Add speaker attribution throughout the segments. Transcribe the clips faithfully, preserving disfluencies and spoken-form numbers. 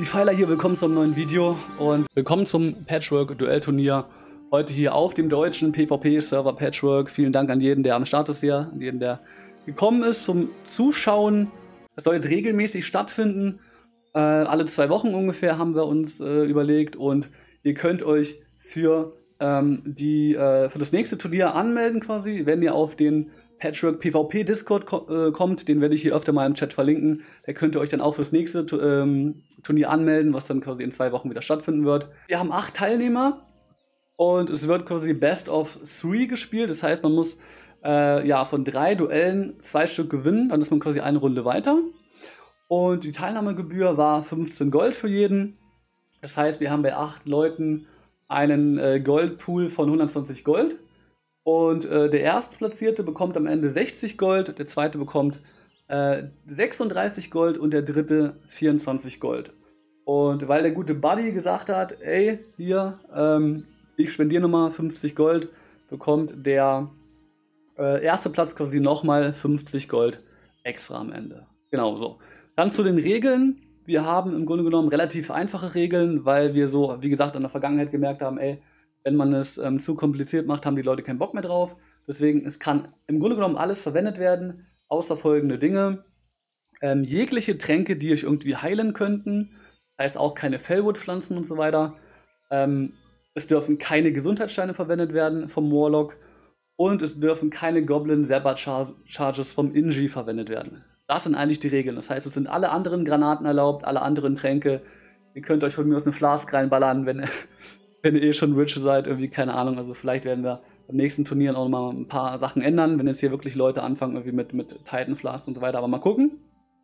Speaker 1: Pfeiler hier, willkommen zum neuen Video und willkommen zum Patchwork-Duellturnier. Heute hier auf dem deutschen PvP-Server Patchwork. Vielen Dank an jeden, der am Start ist hier, an jeden, der gekommen ist zum Zuschauen. Das soll jetzt regelmäßig stattfinden. Äh, alle zwei Wochen ungefähr haben wir uns äh, überlegt und ihr könnt euch für, ähm, die, äh, für das nächste Turnier anmelden quasi, wenn ihr auf den Patchwork PvP Discord ko äh, kommt, den werde ich hier öfter mal im Chat verlinken. Da könnt ihr euch dann auch fürs nächste ähm, Turnier anmelden, was dann quasi in zwei Wochen wieder stattfinden wird. Wir haben acht Teilnehmer und es wird quasi Best of Three gespielt. Das heißt, man muss äh, ja von drei Duellen zwei Stück gewinnen, dann ist man quasi eine Runde weiter. Und die Teilnahmegebühr war fünfzehn Gold für jeden. Das heißt, wir haben bei acht Leuten einen äh, Goldpool von hundertzwanzig Gold. Und äh, der Erstplatzierte bekommt am Ende sechzig Gold, der Zweite bekommt äh, sechsunddreißig Gold und der Dritte vierundzwanzig Gold. Und weil der gute Buddy gesagt hat, ey, hier, ähm, ich spendiere nochmal fünfzig Gold, bekommt der äh, erste Platz quasi nochmal fünfzig Gold extra am Ende. Genau so. Dann zu den Regeln. Wir haben im Grunde genommen relativ einfache Regeln, weil wir so, wie gesagt, in der Vergangenheit gemerkt haben, ey, wenn man es ähm, zu kompliziert macht, haben die Leute keinen Bock mehr drauf. Deswegen, es kann im Grunde genommen alles verwendet werden, außer folgende Dinge. Ähm, jegliche Tränke, die euch irgendwie heilen könnten, heißt auch keine Fellwood-Pflanzen und so weiter. Ähm, es dürfen keine Gesundheitssteine verwendet werden vom Warlock. Und es dürfen keine Goblin-Zabba-Charges vom Inji verwendet werden. Das sind eigentlich die Regeln. Das heißt, es sind alle anderen Granaten erlaubt, alle anderen Tränke. Ihr könnt euch von mir aus eine Flask reinballern, wenn... wenn ihr eh schon rich seid, irgendwie, keine Ahnung, also vielleicht werden wir beim nächsten Turnier auch mal ein paar Sachen ändern, wenn jetzt hier wirklich Leute anfangen, irgendwie mit, mit Titan Flask und so weiter, aber mal gucken.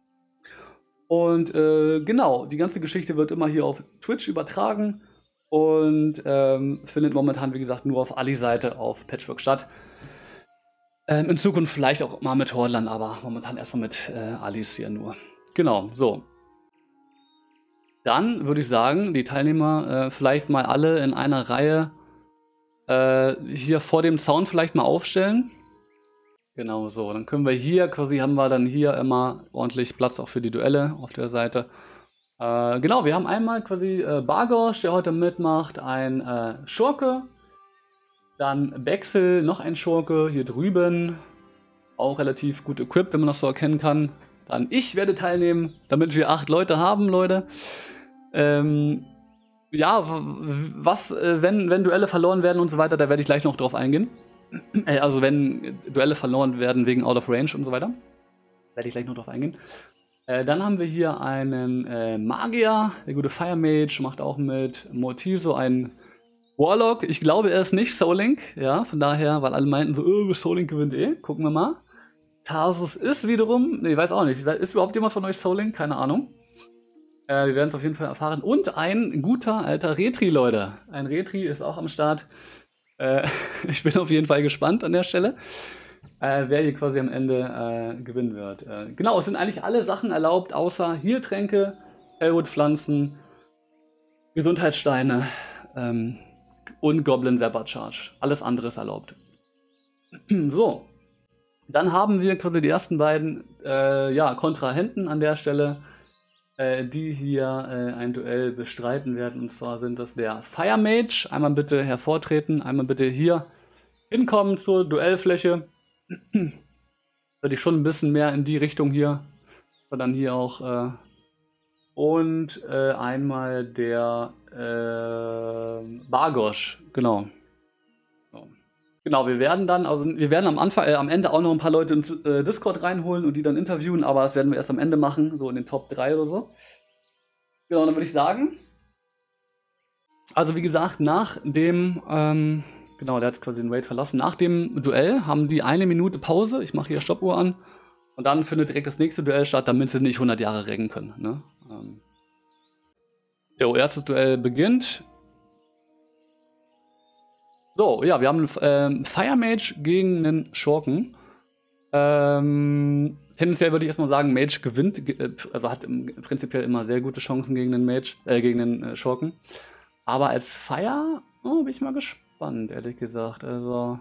Speaker 1: Und äh, genau, die ganze Geschichte wird immer hier auf Twitch übertragen und ähm, findet momentan, wie gesagt, nur auf Ali-Seite auf Patchwork statt. Ähm, in Zukunft vielleicht auch mal mit Hordlern, aber momentan erstmal mit äh, Alis hier nur. Genau, so. Dann würde ich sagen, die Teilnehmer äh, vielleicht mal alle in einer Reihe äh, hier vor dem Zaun vielleicht mal aufstellen. Genau so, dann können wir hier quasi, haben wir dann hier immer ordentlich Platz auch für die Duelle auf der Seite. Äh, genau, wir haben einmal quasi äh, Bargosh, der heute mitmacht, ein äh, Schurke. Dann Bexel, noch ein Schurke hier drüben. Auch relativ gut equipped, wenn man das so erkennen kann. Dann ich werde teilnehmen, damit wir acht Leute haben, Leute. Ähm, ja, was, äh, wenn, wenn Duelle verloren werden und so weiter, da werde ich gleich noch drauf eingehen. äh, also wenn Duelle verloren werden wegen Out of Range und so weiter, werde ich gleich noch drauf eingehen. Äh, dann haben wir hier einen äh, Magier, der gute Fire Mage, macht auch mit Mortizo einen Warlock. Ich glaube, er ist nicht Soul Link, ja, von daher, weil alle meinten so, oh, Soul Link gewinnt eh. Gucken wir mal. Tarsus ist wiederum, ne, ich weiß auch nicht, ist überhaupt jemand von euch Soul Link? Keine Ahnung. Äh, wir werden es auf jeden Fall erfahren. Und ein guter alter Retri, Leute. Ein Retri ist auch am Start. Äh, ich bin auf jeden Fall gespannt an der Stelle, äh, wer hier quasi am Ende äh, gewinnen wird. Äh, genau, es sind eigentlich alle Sachen erlaubt, außer Heiltränke, Hellwood-Pflanzen, Gesundheitssteine ähm, und Goblin Zabba Charge. Alles andere ist erlaubt. So. Dann haben wir quasi die ersten beiden äh, ja, Kontrahenten an der Stelle, äh, die hier äh, ein Duell bestreiten werden. Und zwar sind das der Fire Mage. Einmal bitte hervortreten, einmal bitte hier hinkommen zur Duellfläche. Würde ich schon ein bisschen mehr in die Richtung hier. Aber dann hier auch. Äh, und äh, einmal der äh, Bargosh, genau. So. Genau, wir werden dann, also wir werden am Anfang, äh, am Ende auch noch ein paar Leute ins äh, Discord reinholen und die dann interviewen, aber das werden wir erst am Ende machen, so in den Top drei oder so. Genau, dann würde ich sagen, also wie gesagt, nach dem, ähm, genau, der hat quasi den Raid verlassen, nach dem Duell haben die eine Minute Pause, ich mache hier Stoppuhr an und dann findet direkt das nächste Duell statt, damit sie nicht hundert Jahre recken können, ne? Ähm, jo, erstes Duell beginnt. So, ja, wir haben einen ähm, Fire Mage gegen einen Schurken. Ähm, tendenziell würde ich erstmal sagen, Mage gewinnt, ge also hat im, prinzipiell immer sehr gute Chancen gegen den Mage, äh, gegen den äh, Schurken. Aber als Fire, oh, bin ich mal gespannt, ehrlich gesagt. Also,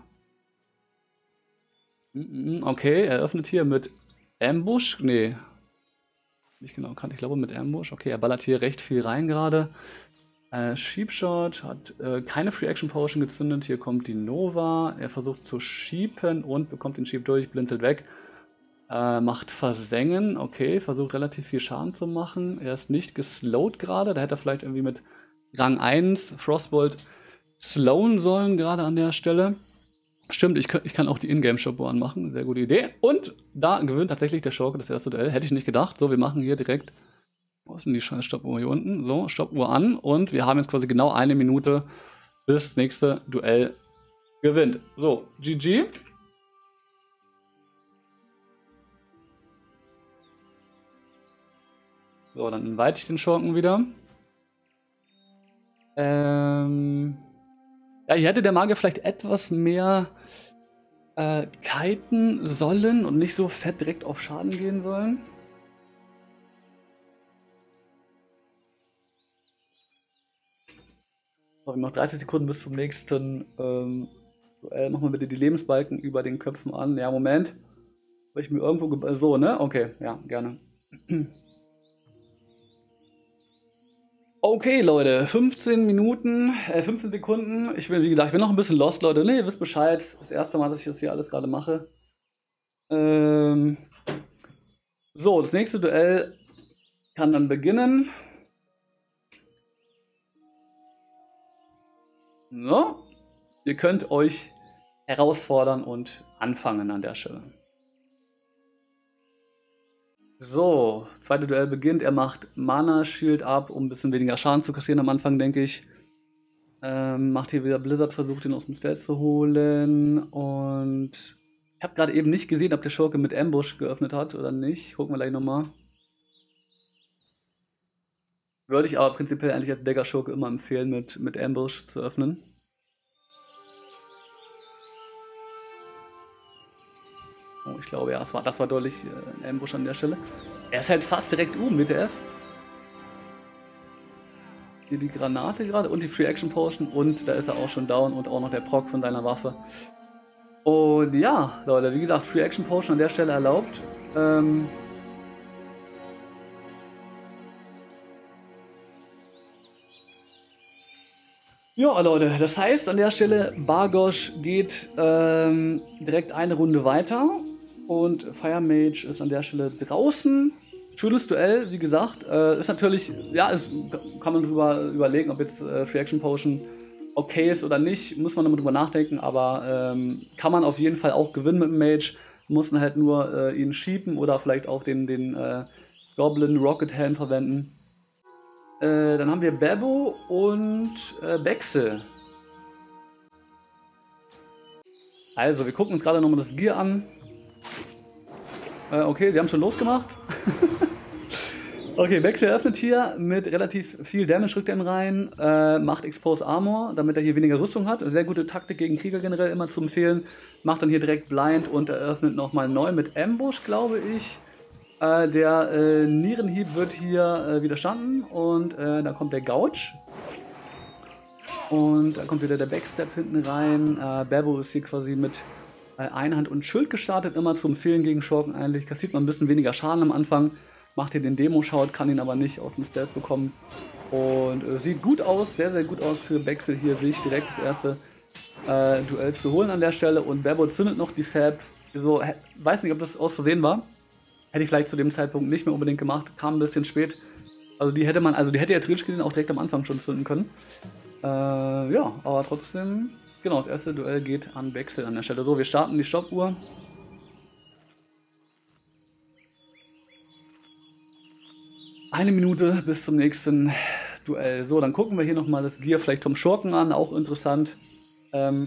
Speaker 1: okay, er öffnet hier mit Ambush, nee. Nicht genau kann, ich glaube mit Ambush. Okay, er ballert hier recht viel rein gerade. Äh, Sheepshot hat äh, keine Free Action Potion gezündet. Hier kommt die Nova. Er versucht zu sheepen und bekommt den Sheep durch, blinzelt weg. Äh, macht Versengen. Okay, versucht relativ viel Schaden zu machen. Er ist nicht geslowt gerade. Da hätte er vielleicht irgendwie mit Rang eins Frostbolt slowen sollen, gerade an der Stelle. Stimmt, ich, ich kann auch die Ingame-Stoppuhr anmachen. Sehr gute Idee. Und da gewinnt tatsächlich der Schurke das erste Duell. Hätte ich nicht gedacht. So, wir machen hier direkt. Wo ist denn die scheiß Stoppuhr hier unten? So, Stoppuhr an. Und wir haben jetzt quasi genau eine Minute, bis das nächste Duell gewinnt. So, G G. So, dann invite ich den Schurken wieder. Ähm. Ja, hier hätte der Magier vielleicht etwas mehr äh, kiten sollen und nicht so fett direkt auf Schaden gehen sollen. So, wir haben noch dreißig Sekunden bis zum nächsten ähm, Duell. Machen wir bitte die Lebensbalken über den Köpfen an. Ja, Moment. Weil ich mir irgendwo... So, ne? Okay, ja, gerne. Okay, Leute, fünfzehn Minuten, äh, fünfzehn Sekunden. Ich bin, wie gesagt, ich bin noch ein bisschen lost, Leute. Ne, ihr wisst Bescheid. Das erste Mal, dass ich das hier alles gerade mache. Ähm so, das nächste Duell kann dann beginnen. So, ihr könnt euch herausfordern und anfangen an der Stelle. So, zweite Duell beginnt. Er macht Mana Shield ab, um ein bisschen weniger Schaden zu kassieren am Anfang, denke ich. Ähm, macht hier wieder Blizzard, versucht ihn aus dem Stealth zu holen. Und ich habe gerade eben nicht gesehen, ob der Schurke mit Ambush geöffnet hat oder nicht. Gucken wir gleich nochmal. Würde ich aber prinzipiell eigentlich als Dagger-Schurke immer empfehlen, mit, mit Ambush zu öffnen. Oh, ich glaube, ja, das war, das war deutlich äh, ein Ambush an der Stelle. Er ist halt fast direkt oben mit der F. Hier die Granate gerade und die Free Action Potion und da ist er auch schon down und auch noch der Proc von seiner Waffe. Und ja, Leute, wie gesagt, Free Action Potion an der Stelle erlaubt. Ähm ja, Leute, das heißt an der Stelle, Bargosh geht ähm, direkt eine Runde weiter und Fire Mage ist an der Stelle draußen. Schönes Duell, wie gesagt. Äh, ist natürlich, ja, es kann man drüber überlegen, ob jetzt äh, Free Action Potion okay ist oder nicht. Muss man nochmal drüber nachdenken, aber ähm, kann man auf jeden Fall auch gewinnen mit dem Mage. Muss man halt nur äh, ihn sheepen oder vielleicht auch den, den äh, Goblin Rocket Helm verwenden. Äh, dann haben wir Bebo und äh, Bexel. Also, wir gucken uns gerade nochmal das Gear an. Äh, okay, die haben schon losgemacht. Okay, Bexel eröffnet hier mit relativ viel Damage, rückt er ihn rein, äh, macht Expose Armor, damit er hier weniger Rüstung hat. Sehr gute Taktik gegen Krieger generell immer zu empfehlen. Macht dann hier direkt Blind und eröffnet nochmal neu mit Ambush, glaube ich. Äh, der äh, Nierenhieb wird hier äh, widerstanden und äh, da kommt der Gouge. Und da kommt wieder der Backstep hinten rein. Äh, Bebo ist hier quasi mit äh, Einhand und Schild gestartet, immer zu empfehlen gegen Schurken eigentlich. Kassiert man ein bisschen weniger Schaden am Anfang. Macht hier den Demo-Shout, kann ihn aber nicht aus dem Stealth bekommen. Und äh, sieht gut aus, sehr, sehr gut aus für Bexel hier, sich direkt das erste äh, Duell zu holen an der Stelle. Und Bebo zündet noch die Fab. So, weiß nicht, ob das aus Versehen war. Hätte ich vielleicht zu dem Zeitpunkt nicht mehr unbedingt gemacht, kam ein bisschen spät. Also die hätte man, also die hätte ja Trittschilden auch direkt am Anfang schon zünden können. Äh, ja, aber trotzdem, genau, das erste Duell geht an Bexel an der Stelle. So, wir starten die Stoppuhr. Eine Minute bis zum nächsten Duell. So, dann gucken wir hier nochmal das Gear vielleicht vom Schurken an, auch interessant. Ähm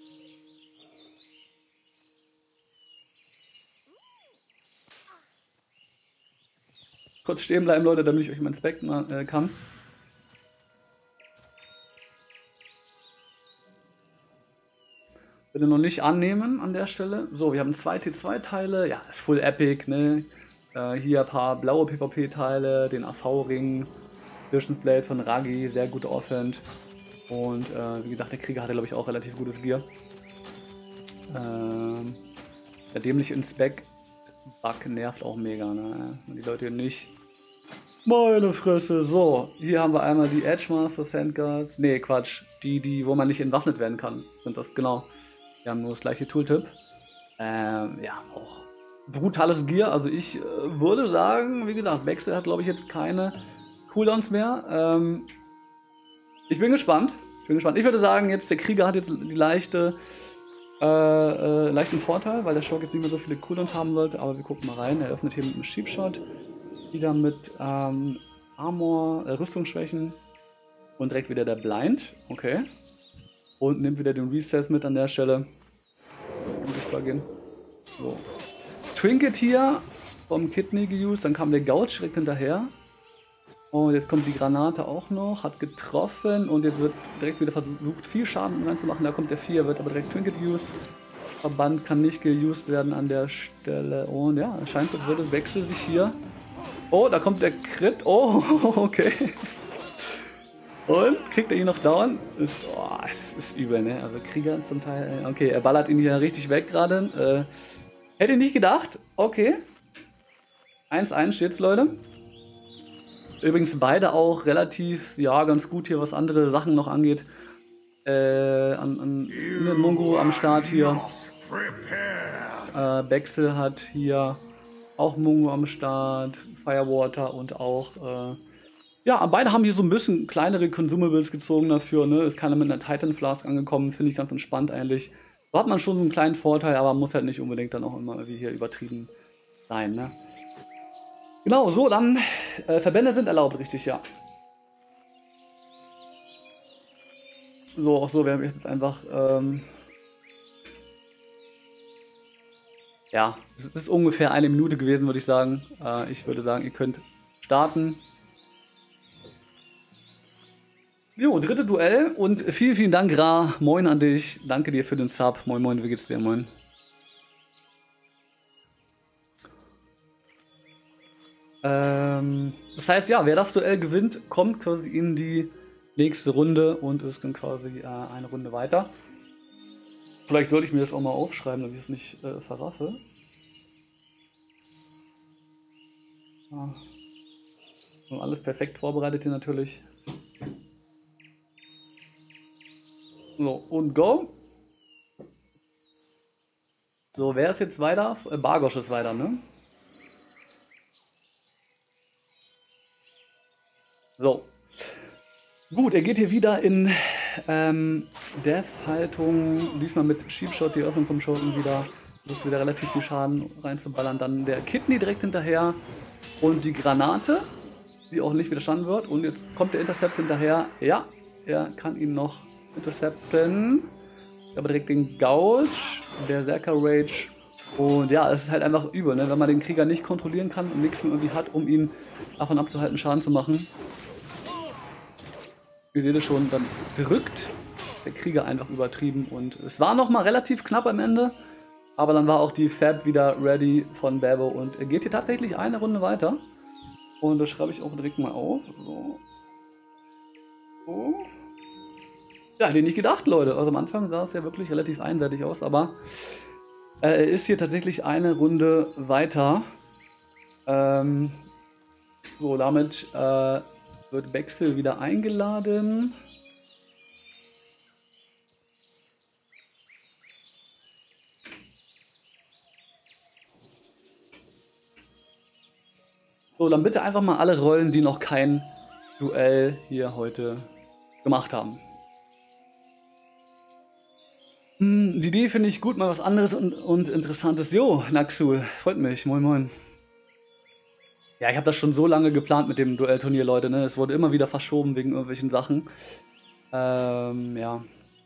Speaker 1: Kurz stehen bleiben, Leute, damit ich euch mal inspekten äh, kann. Bitte noch nicht annehmen an der Stelle. So, wir haben zwei T zwei Teile. Ja, ist full epic, ne? Äh, hier ein paar blaue PvP-Teile, den A V-Ring, Visions Blade von Ragi, sehr gute Offhand. Und äh, wie gesagt, der Krieger hatte, glaube ich, auch relativ gutes Gear. Ähm, der dämliche Inspect-Bug nervt auch mega, ne? Und die Leute nicht Meine Fresse. So, hier haben wir einmal die Edge Master Sandguards. Nee, Quatsch. Die, die, wo man nicht entwaffnet werden kann, sind das, genau. Wir haben nur das gleiche Tooltip. Ähm, ja, auch brutales Gear. Also ich äh, würde sagen, wie gesagt, Wechsel hat, glaube ich, jetzt keine Cooldowns mehr. Ähm, ich bin gespannt. Ich bin gespannt. Ich würde sagen, jetzt der Krieger hat jetzt die leichte, äh, äh, leichten Vorteil, weil der Shock jetzt nicht mehr so viele Cooldowns haben sollte. Aber wir gucken mal rein. Er öffnet hier mit einem Sheep Shot. Wieder mit ähm, Armor, äh, Rüstungsschwächen. Und direkt wieder der Blind. Okay. Und nimmt wieder den Recess mit an der Stelle. Unsichtbar gehen. So. Trinket hier vom Kidney geused. Dann kam der Gouge direkt hinterher. Und jetzt kommt die Granate auch noch. Hat getroffen. Und jetzt wird direkt wieder versucht, viel Schaden reinzumachen. Da kommt der vier, wird aber direkt Trinket used. Verband kann nicht geused werden an der Stelle. Und ja, es scheint, als würde Wechsel sich hier. Oh, da kommt der Crit. Oh, okay. Und kriegt er ihn noch down? Ist, oh, es ist übel, ne? Also Krieger zum Teil. Okay, er ballert ihn hier richtig weg gerade. Äh, hätte ich nicht gedacht. Okay. eins eins steht's, Leute. Übrigens beide auch relativ, ja, ganz gut hier, was andere Sachen noch angeht. Äh, an, an ne, Mungo am Start hier. Äh, Bexel hat hier auch Mungo am Start. Firewater und auch, äh, ja, beide haben hier so ein bisschen kleinere Consumables gezogen dafür, ne? Ist keiner mit einer Titan Flask angekommen, finde ich ganz entspannt eigentlich. Da hat man schon so einen kleinen Vorteil, aber muss halt nicht unbedingt dann auch immer irgendwie hier übertrieben sein, ne? Genau, so, dann, äh, Verbände sind erlaubt, richtig, ja. So, auch so, wir haben jetzt einfach, ähm, ja, es ist ungefähr eine Minute gewesen, würde ich sagen. Äh, ich würde sagen, ihr könnt starten. Jo, dritte Duell und vielen, vielen Dank, Ra. Moin an dich. Danke dir für den Sub. Moin, moin, wie geht's dir? Moin. Ähm, das heißt, ja, wer das Duell gewinnt, kommt quasi in die nächste Runde und ist dann quasi äh, eine Runde weiter. Vielleicht sollte ich mir das auch mal aufschreiben, damit ich es nicht äh, verraffe. Ja. Und alles perfekt vorbereitet hier natürlich. So, und go. So, wer ist jetzt weiter? Äh, Bargosch ist weiter, ne? So. Gut, er geht hier wieder in ähm, Death-Haltung. Diesmal mit Sheep Shot, die Öffnung vom Schoten wieder. Versucht wieder relativ viel Schaden reinzuballern. Dann der Kidney direkt hinterher. Und die Granate, die auch nicht widerstanden wird. Und jetzt kommt der Intercept hinterher. Ja, er kann ihn noch intercepten. Aber direkt den Gouge, Berserker Rage. Und ja, es ist halt einfach übel, ne? Wenn man den Krieger nicht kontrollieren kann und nichts mehr irgendwie hat, um ihn davon abzuhalten, Schaden zu machen. Ihr seht es schon, dann drückt der Krieger einfach übertrieben. Und es war nochmal relativ knapp am Ende. Aber dann war auch die Fab wieder ready von Babo. Und er geht hier tatsächlich eine Runde weiter. Und das schreibe ich auch direkt mal auf. So. So. Ja, hätte ich nicht gedacht, Leute. Also am Anfang sah es ja wirklich relativ einseitig aus, aber äh, er ist hier tatsächlich eine Runde weiter. Ähm, so, damit äh, wird Wechsel wieder eingeladen. So, dann bitte einfach mal alle Rollen, die noch kein Duell hier heute gemacht haben. Die Idee finde ich gut, mal was anderes und, und Interessantes. Jo, Naxul, freut mich. Moin, moin. Ja, ich habe das schon so lange geplant mit dem Duellturnier, Leute. Ne? Es wurde immer wieder verschoben wegen irgendwelchen Sachen. Ähm, ja.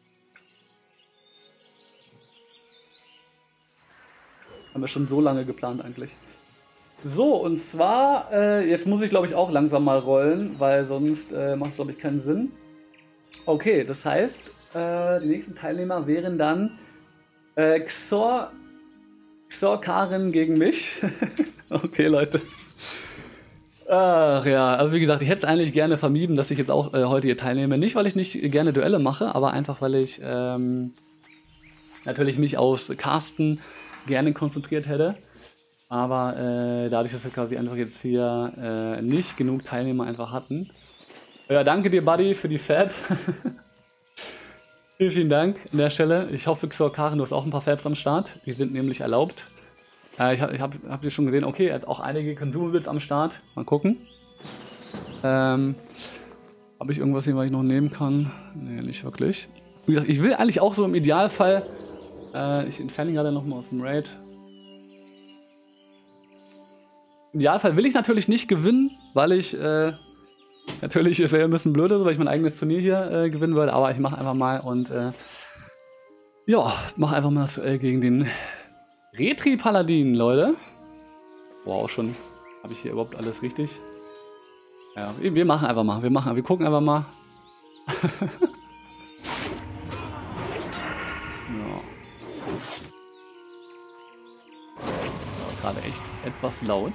Speaker 1: Haben wir schon so lange geplant eigentlich. So, und zwar, äh, jetzt muss ich glaube ich auch langsam mal rollen, weil sonst äh, macht es glaube ich keinen Sinn. Okay, das heißt, äh, die nächsten Teilnehmer wären dann äh, Xor, Xor Karin gegen mich. Okay, Leute. Ach ja, also wie gesagt, ich hätte es eigentlich gerne vermieden, dass ich jetzt auch äh, heute hier teilnehme. Nicht, weil ich nicht gerne Duelle mache, aber einfach, weil ich ähm, natürlich mich aufs Casten gerne konzentriert hätte. Aber äh, dadurch, dass wir quasi einfach jetzt hier äh, nicht genug Teilnehmer einfach hatten. Ja, danke dir, Buddy, für die Fab. Vielen, vielen Dank an der Stelle. Ich hoffe, Xor-Karin, du hast auch ein paar Fabs am Start. Die sind nämlich erlaubt. Äh, ich habe ich hab, hab dir schon gesehen, okay, er hat auch einige Consumables am Start. Mal gucken. Ähm, habe ich irgendwas hier, was ich noch nehmen kann? Nee, nicht wirklich. Wie gesagt, ich will eigentlich auch so im Idealfall, äh, ich entferne ihn gerade nochmal aus dem Raid. Im Idealfall will ich natürlich nicht gewinnen, weil ich, äh, natürlich, es wäre ein bisschen blöd, weil ich mein eigenes Turnier hier äh, gewinnen würde, aber ich mache einfach mal und, äh, ja, mache einfach mal das Duell gegen den Retri-Paladin, Leute. Wow, schon, habe ich hier überhaupt alles richtig? Ja, wir, wir machen einfach mal, wir machen, wir gucken einfach mal. Ja. Gerade echt etwas laut.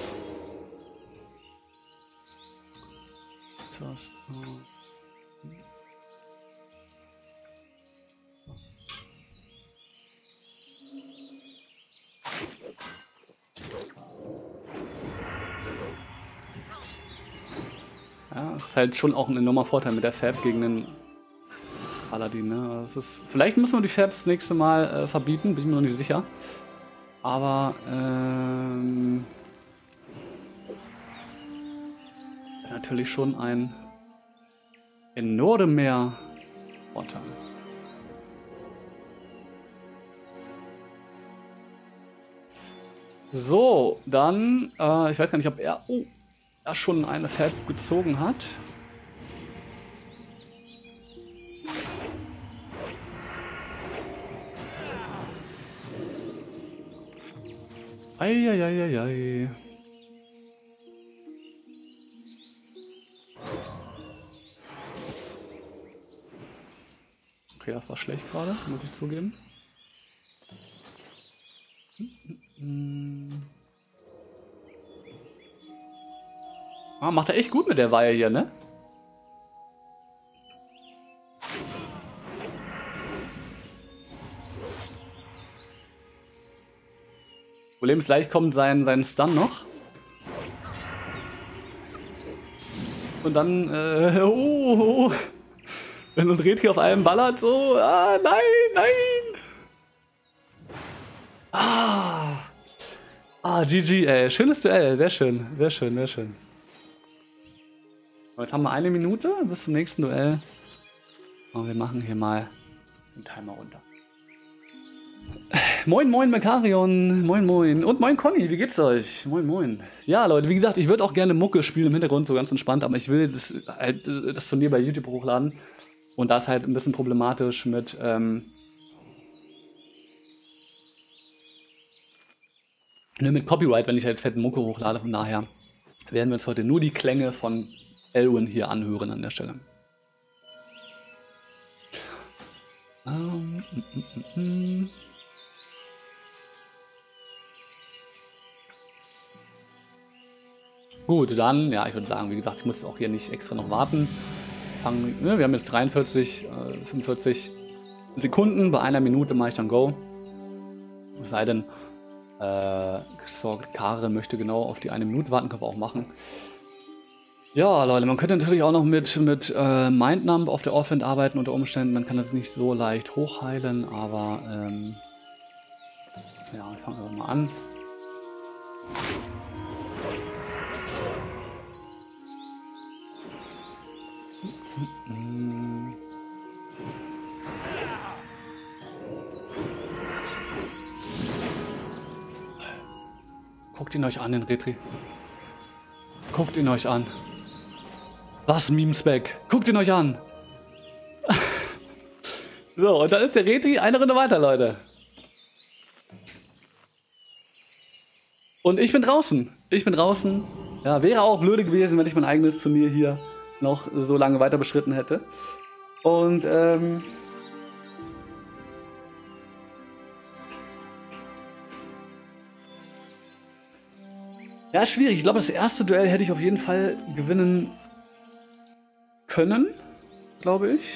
Speaker 1: Das, äh ja, das ist halt schon auch ein enormer Vorteil mit der Fab gegen den Paladin. Ne? Das ist, vielleicht müssen wir die Fabs das nächste Mal äh, verbieten, bin ich mir noch nicht sicher. Aber ähm, ist natürlich schon ein enormer Vorteil. So, dann, äh, ich weiß gar nicht, ob er, oh, er schon eine Fab gezogen hat. Eieieiei. Okay, das war schlecht gerade, muss ich zugeben. Ah, macht er echt gut mit der Weihe hier, ne? Problem ist, gleich kommt sein, sein Stun noch. Und dann, äh, oh, oh. Wenn uns Retri auf einem ballert, so, ah, nein, nein. Ah, ah, G G, ey, schönes Duell, sehr schön, sehr schön, sehr schön. Jetzt haben wir eine Minute bis zum nächsten Duell. Und wir machen hier mal den Timer runter. Moin, moin, Mekarion. Moin, moin. Und moin, Conny. Wie geht's euch? Moin, moin. Ja, Leute, wie gesagt, ich würde auch gerne Mucke spielen im Hintergrund, so ganz entspannt, aber ich will das, halt, das Turnier bei YouTube hochladen. Und das ist halt ein bisschen problematisch mit, ähm, ne, mit Copyright, wenn ich halt fette Mucke hochlade. Von daher werden wir uns heute nur die Klänge von Elwyn hier anhören an der Stelle. Um, mm, mm, mm. Gut, dann, ja, ich würde sagen, wie gesagt, ich muss auch hier nicht extra noch warten. Fangen, ne, wir haben jetzt dreiundvierzig, äh, fünfundvierzig Sekunden, bei einer Minute mache ich dann Go. Es sei denn, äh, Xor-Karin möchte genau auf die eine Minute warten, können wir auch machen. Ja, Leute, man könnte natürlich auch noch mit, mit äh, Mindnumb auf der Offhand arbeiten unter Umständen. Man kann das nicht so leicht hochheilen, aber ähm, ja, ich fange einfach mal an. Guckt ihn euch an, den Retri. Guckt ihn euch an. Was, Memespec? Guckt ihn euch an. So, und dann ist der Retri eine Runde weiter, Leute. Und ich bin draußen. Ich bin draußen. Ja, wäre auch blöde gewesen, wenn ich mein eigenes Turnier hier noch so lange weiter beschritten hätte. Und, ähm... ja, schwierig. Ich glaube, das erste Duell hätte ich auf jeden Fall gewinnen können, glaube ich.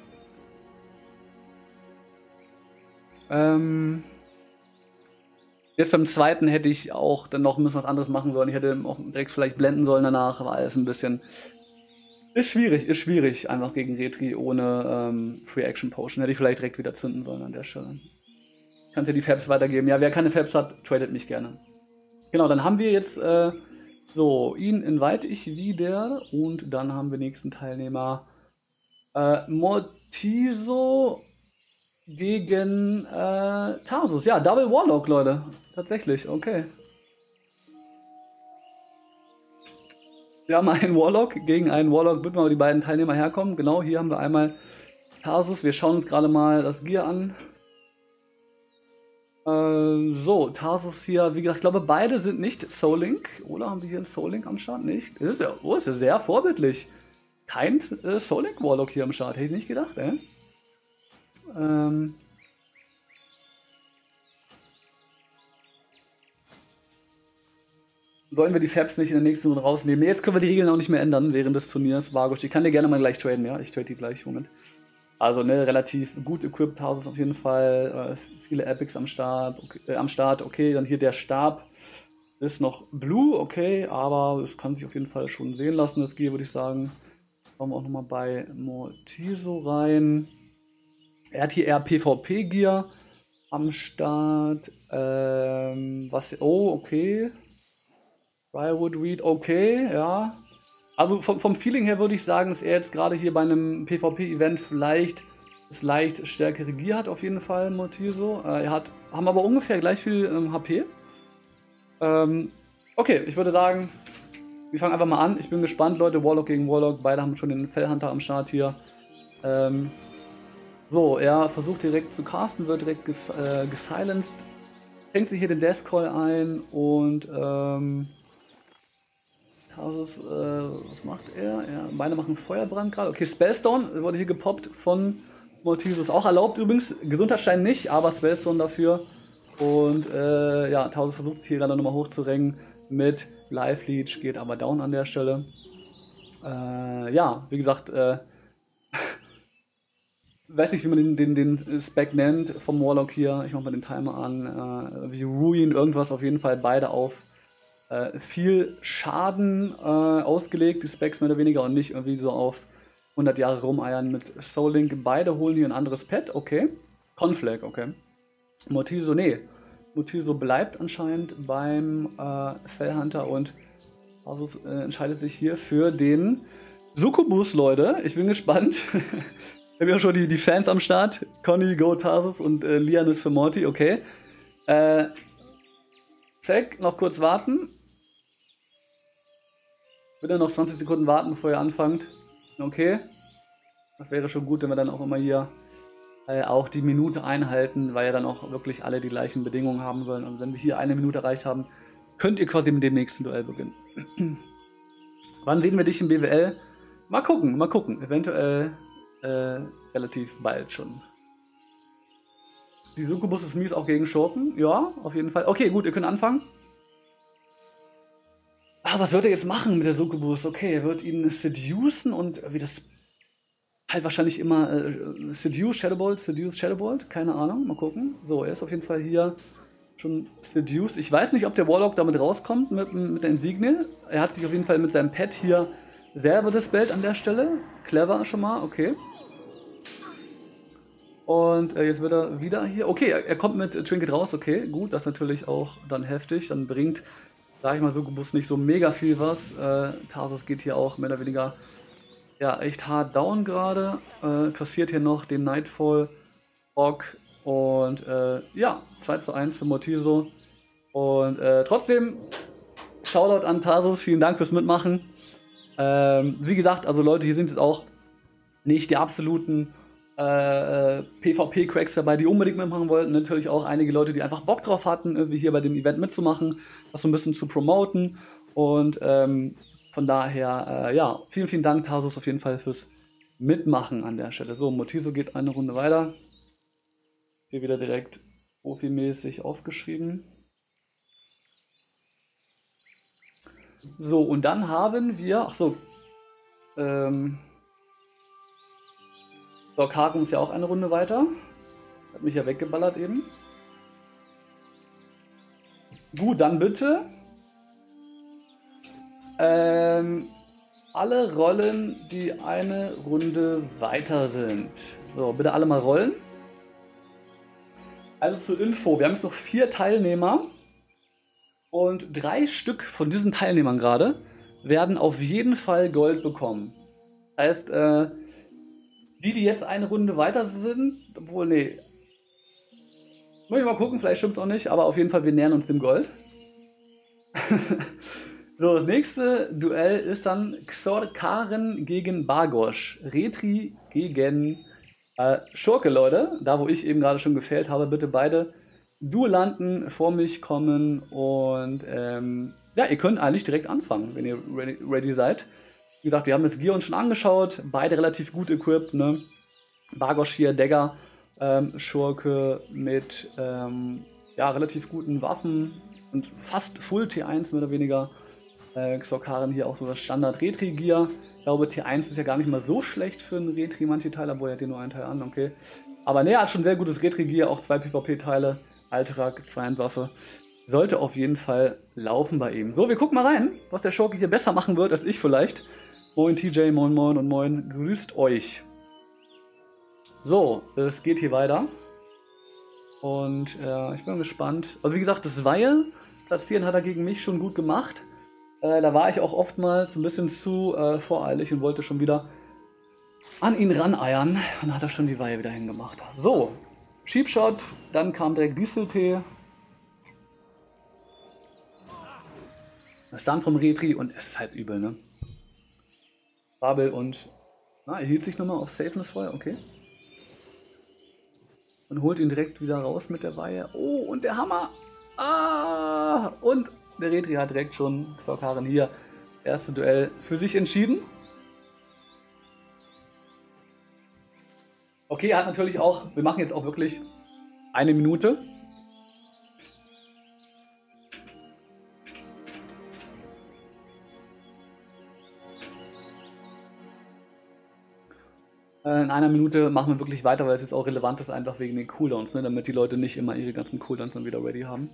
Speaker 1: Ähm... Jetzt beim zweiten hätte ich auch dann noch ein bisschen was anderes machen sollen. Ich hätte auch direkt vielleicht blenden sollen danach, aber alles ein bisschen. Ist schwierig, ist schwierig, einfach gegen Retri ohne ähm, Free Action Potion. Hätte ich vielleicht direkt wieder zünden sollen an der Stelle. Kannst ja die Fabs weitergeben. Ja, wer keine Fabs hat, tradet mich gerne. Genau, dann haben wir jetzt, äh, so, ihn invite ich wieder und dann haben wir nächsten Teilnehmer. Äh, Mortiso gegen äh, Tarsus. Ja, Double Warlock, Leute. Tatsächlich, okay. Wir haben einen Warlock gegen einen Warlock. Bitte mal die beiden Teilnehmer herkommen. Genau, hier haben wir einmal Tarsus. Wir schauen uns gerade mal das Gear an. Äh, so, Tarsus hier, wie gesagt, ich glaube, beide sind nicht Soul Link. Oder haben wir hier einen Soul Link am Start? Nicht. Das ist ja, oh, ist ja sehr vorbildlich. Kein äh, Soul Link Warlock hier am Start. Hätte ich nicht gedacht, ey. Ähm. Sollen wir die Fabs nicht in der nächsten Runde rausnehmen? Nee, jetzt können wir die Regeln auch nicht mehr ändern während des Turniers. Vargosh, ich kann dir gerne mal gleich traden, ja? Ich trade die gleich, Moment. Also, ne, relativ gut equipped, Tarsus auf jeden Fall. Äh, viele Epics am Start, okay, äh, am Start. Okay, dann hier der Stab ist noch Blue, okay, aber es kann sich auf jeden Fall schon sehen lassen, das Gear, würde ich sagen. Schauen wir auch nochmal bei Mortiso rein. Er hat hier eher PvP-Gear am Start. Ähm, was, oh, okay. Briarwood Reed, okay, ja. Also vom, vom Feeling her würde ich sagen, dass er jetzt gerade hier bei einem PvP-Event vielleicht das leicht stärkere Gear hat, auf jeden Fall, Mortiso. Äh, er hat, haben aber ungefähr gleich viel ähm, H P. Ähm, okay, ich würde sagen, wir fangen einfach mal an. Ich bin gespannt, Leute, Warlock gegen Warlock. Beide haben schon den Fellhunter am Start hier. Ähm, so, er versucht direkt zu casten, wird direkt ges äh, gesilenced. Fängt sich hier den Death Call ein und ähm, Tarsus, äh, was macht er? er? Beide machen Feuerbrand gerade. Okay, Spellstone wurde hier gepoppt von Mortiso. Ist auch erlaubt übrigens. Gesundheitsstein nicht, aber Spellstone dafür. Und äh, ja, Tarsus versucht es hier gerade nochmal hochzurengen mit Life Leech, geht aber down an der Stelle. Äh, ja, wie gesagt, äh, weiß nicht, wie man den, den, den Spec nennt vom Warlock hier. Ich mach mal den Timer an. Äh, wie Ruin, irgendwas auf jeden Fall. Beide auf äh, viel Schaden äh, ausgelegt, die Specs mehr oder weniger, und nicht irgendwie so auf hundert Jahre rumeiern mit Soul Link. Beide holen hier ein anderes Pet, okay. Conflag, okay. Mortiso, nee. Mortiso bleibt anscheinend beim äh, Fellhunter und Tarsus äh, entscheidet sich hier für den Succubus, Leute. Ich bin gespannt. Wir haben ja schon die, die Fans am Start. Conny, Go, Tarsus und äh, Lian ist für Morty, okay. Äh, Check, noch kurz warten. Bitte noch zwanzig Sekunden warten, bevor ihr anfangt. Okay. Das wäre schon gut, wenn wir dann auch immer hier äh, auch die Minute einhalten, weil ja dann auch wirklich alle die gleichen Bedingungen haben sollen. Und wenn wir hier eine Minute erreicht haben, könnt ihr quasi mit dem nächsten Duell beginnen. Wann sehen wir dich im B W L? Mal gucken, mal gucken. Eventuell äh, relativ bald schon. Die Succubus ist mies auch gegen Schurken. Ja, auf jeden Fall. Okay, gut, ihr könnt anfangen. Ah, was wird er jetzt machen mit der Succubus? Okay, er wird ihn seducen und wie das halt wahrscheinlich immer äh, seduce, Shadowbolt, seduce, Shadowbolt. Keine Ahnung, mal gucken. So, er ist auf jeden Fall hier schon seduced. Ich weiß nicht, ob der Warlock damit rauskommt mit, mit der Insignie. Er hat sich auf jeden Fall mit seinem Pet hier selber dispelled an der Stelle. Clever schon mal, okay. Und äh, jetzt wird er wieder hier. Okay, er, er kommt mit Trinket raus, okay, gut, das ist natürlich auch dann heftig. Dann bringt, sag ich mal, Succubus nicht so mega viel was. Äh, Tarsus geht hier auch mehr oder weniger ja, echt hart down gerade. Äh, kassiert hier noch den Nightfall Rock. Und äh, ja, zwei zu eins für Mortiso. Und äh, trotzdem, Shoutout an Tarsus, vielen Dank fürs Mitmachen. Ähm, wie gesagt, also Leute, hier sind jetzt auch nicht die absoluten äh, PvP-Cracks dabei, die unbedingt mitmachen wollten. Natürlich auch einige Leute, die einfach Bock drauf hatten, irgendwie hier bei dem Event mitzumachen, das so ein bisschen zu promoten. Und ähm, von daher, äh, ja, vielen, vielen Dank, Tarsus, auf jeden Fall fürs Mitmachen an der Stelle. So, Mortiso geht eine Runde weiter. Hier wieder direkt profimäßig aufgeschrieben. So, und dann haben wir, ach so, ähm, Doc Haken ist ja auch eine Runde weiter. Hat mich ja weggeballert eben. Gut, dann bitte. Ähm, alle Rollen, die eine Runde weiter sind. So, bitte alle mal rollen. Also zur Info, wir haben jetzt noch vier Teilnehmer. Und drei Stück von diesen Teilnehmern gerade werden auf jeden Fall Gold bekommen. Das heißt, äh, die, die jetzt eine Runde weiter sind, obwohl, nee. Muss ich mal gucken, vielleicht stimmt es auch nicht, aber auf jeden Fall, wir nähern uns dem Gold. So, das nächste Duell ist dann Xorkaren gegen Bargosh. Retri gegen äh, Schurke, Leute. Da, wo ich eben gerade schon gefehlt habe, bitte beide Duellanten vor mich kommen. Und ähm, ja, ihr könnt eigentlich direkt anfangen, wenn ihr ready, ready seid. Wie gesagt, wir haben das Gear uns schon angeschaut. Beide relativ gut equipped, ne? Bargosh hier, Dagger, ähm, Schurke mit ähm, ja, relativ guten Waffen und fast Full T eins mehr oder weniger. Äh, Xorkaren hier auch so das Standard-Retri-Gear. Ich glaube, T eins ist ja gar nicht mal so schlecht für einen Retri, manche Teile, obwohl er hat hier nur einen Teil an, okay. Aber ne, er hat schon sehr gutes Retri-Gear, auch zwei PvP-Teile, Altrak, Zwei-Hand-Waffe. Sollte auf jeden Fall laufen bei ihm. So, wir gucken mal rein, was der Schurke hier besser machen wird als ich vielleicht. Moin T J, moin moin und moin, grüßt euch. So, es geht hier weiter. Und äh, ich bin gespannt. Also wie gesagt, das Weihe platzieren hat er gegen mich schon gut gemacht. Äh, da war ich auch oftmals ein bisschen zu äh, voreilig und wollte schon wieder an ihn raneiern. Und dann hat er schon die Weihe wieder hingemacht. So, Sheepshot, dann kam direkt Disteltee. Das Stand vom Retri und es ist halt übel, ne? Babel und... Na, er hielt sich nochmal auf Safeness Feuer, okay. Und holt ihn direkt wieder raus mit der Weihe. Oh, und der Hammer! Ah! Und der Retri hat direkt schon Xorkaren hier erste Duell für sich entschieden. Okay, er hat natürlich auch, wir machen jetzt auch wirklich eine Minute. In einer Minute machen wir wirklich weiter, weil es jetzt auch relevant ist, einfach wegen den Cooldowns, ne? Damit die Leute nicht immer ihre ganzen Cooldowns dann wieder ready haben.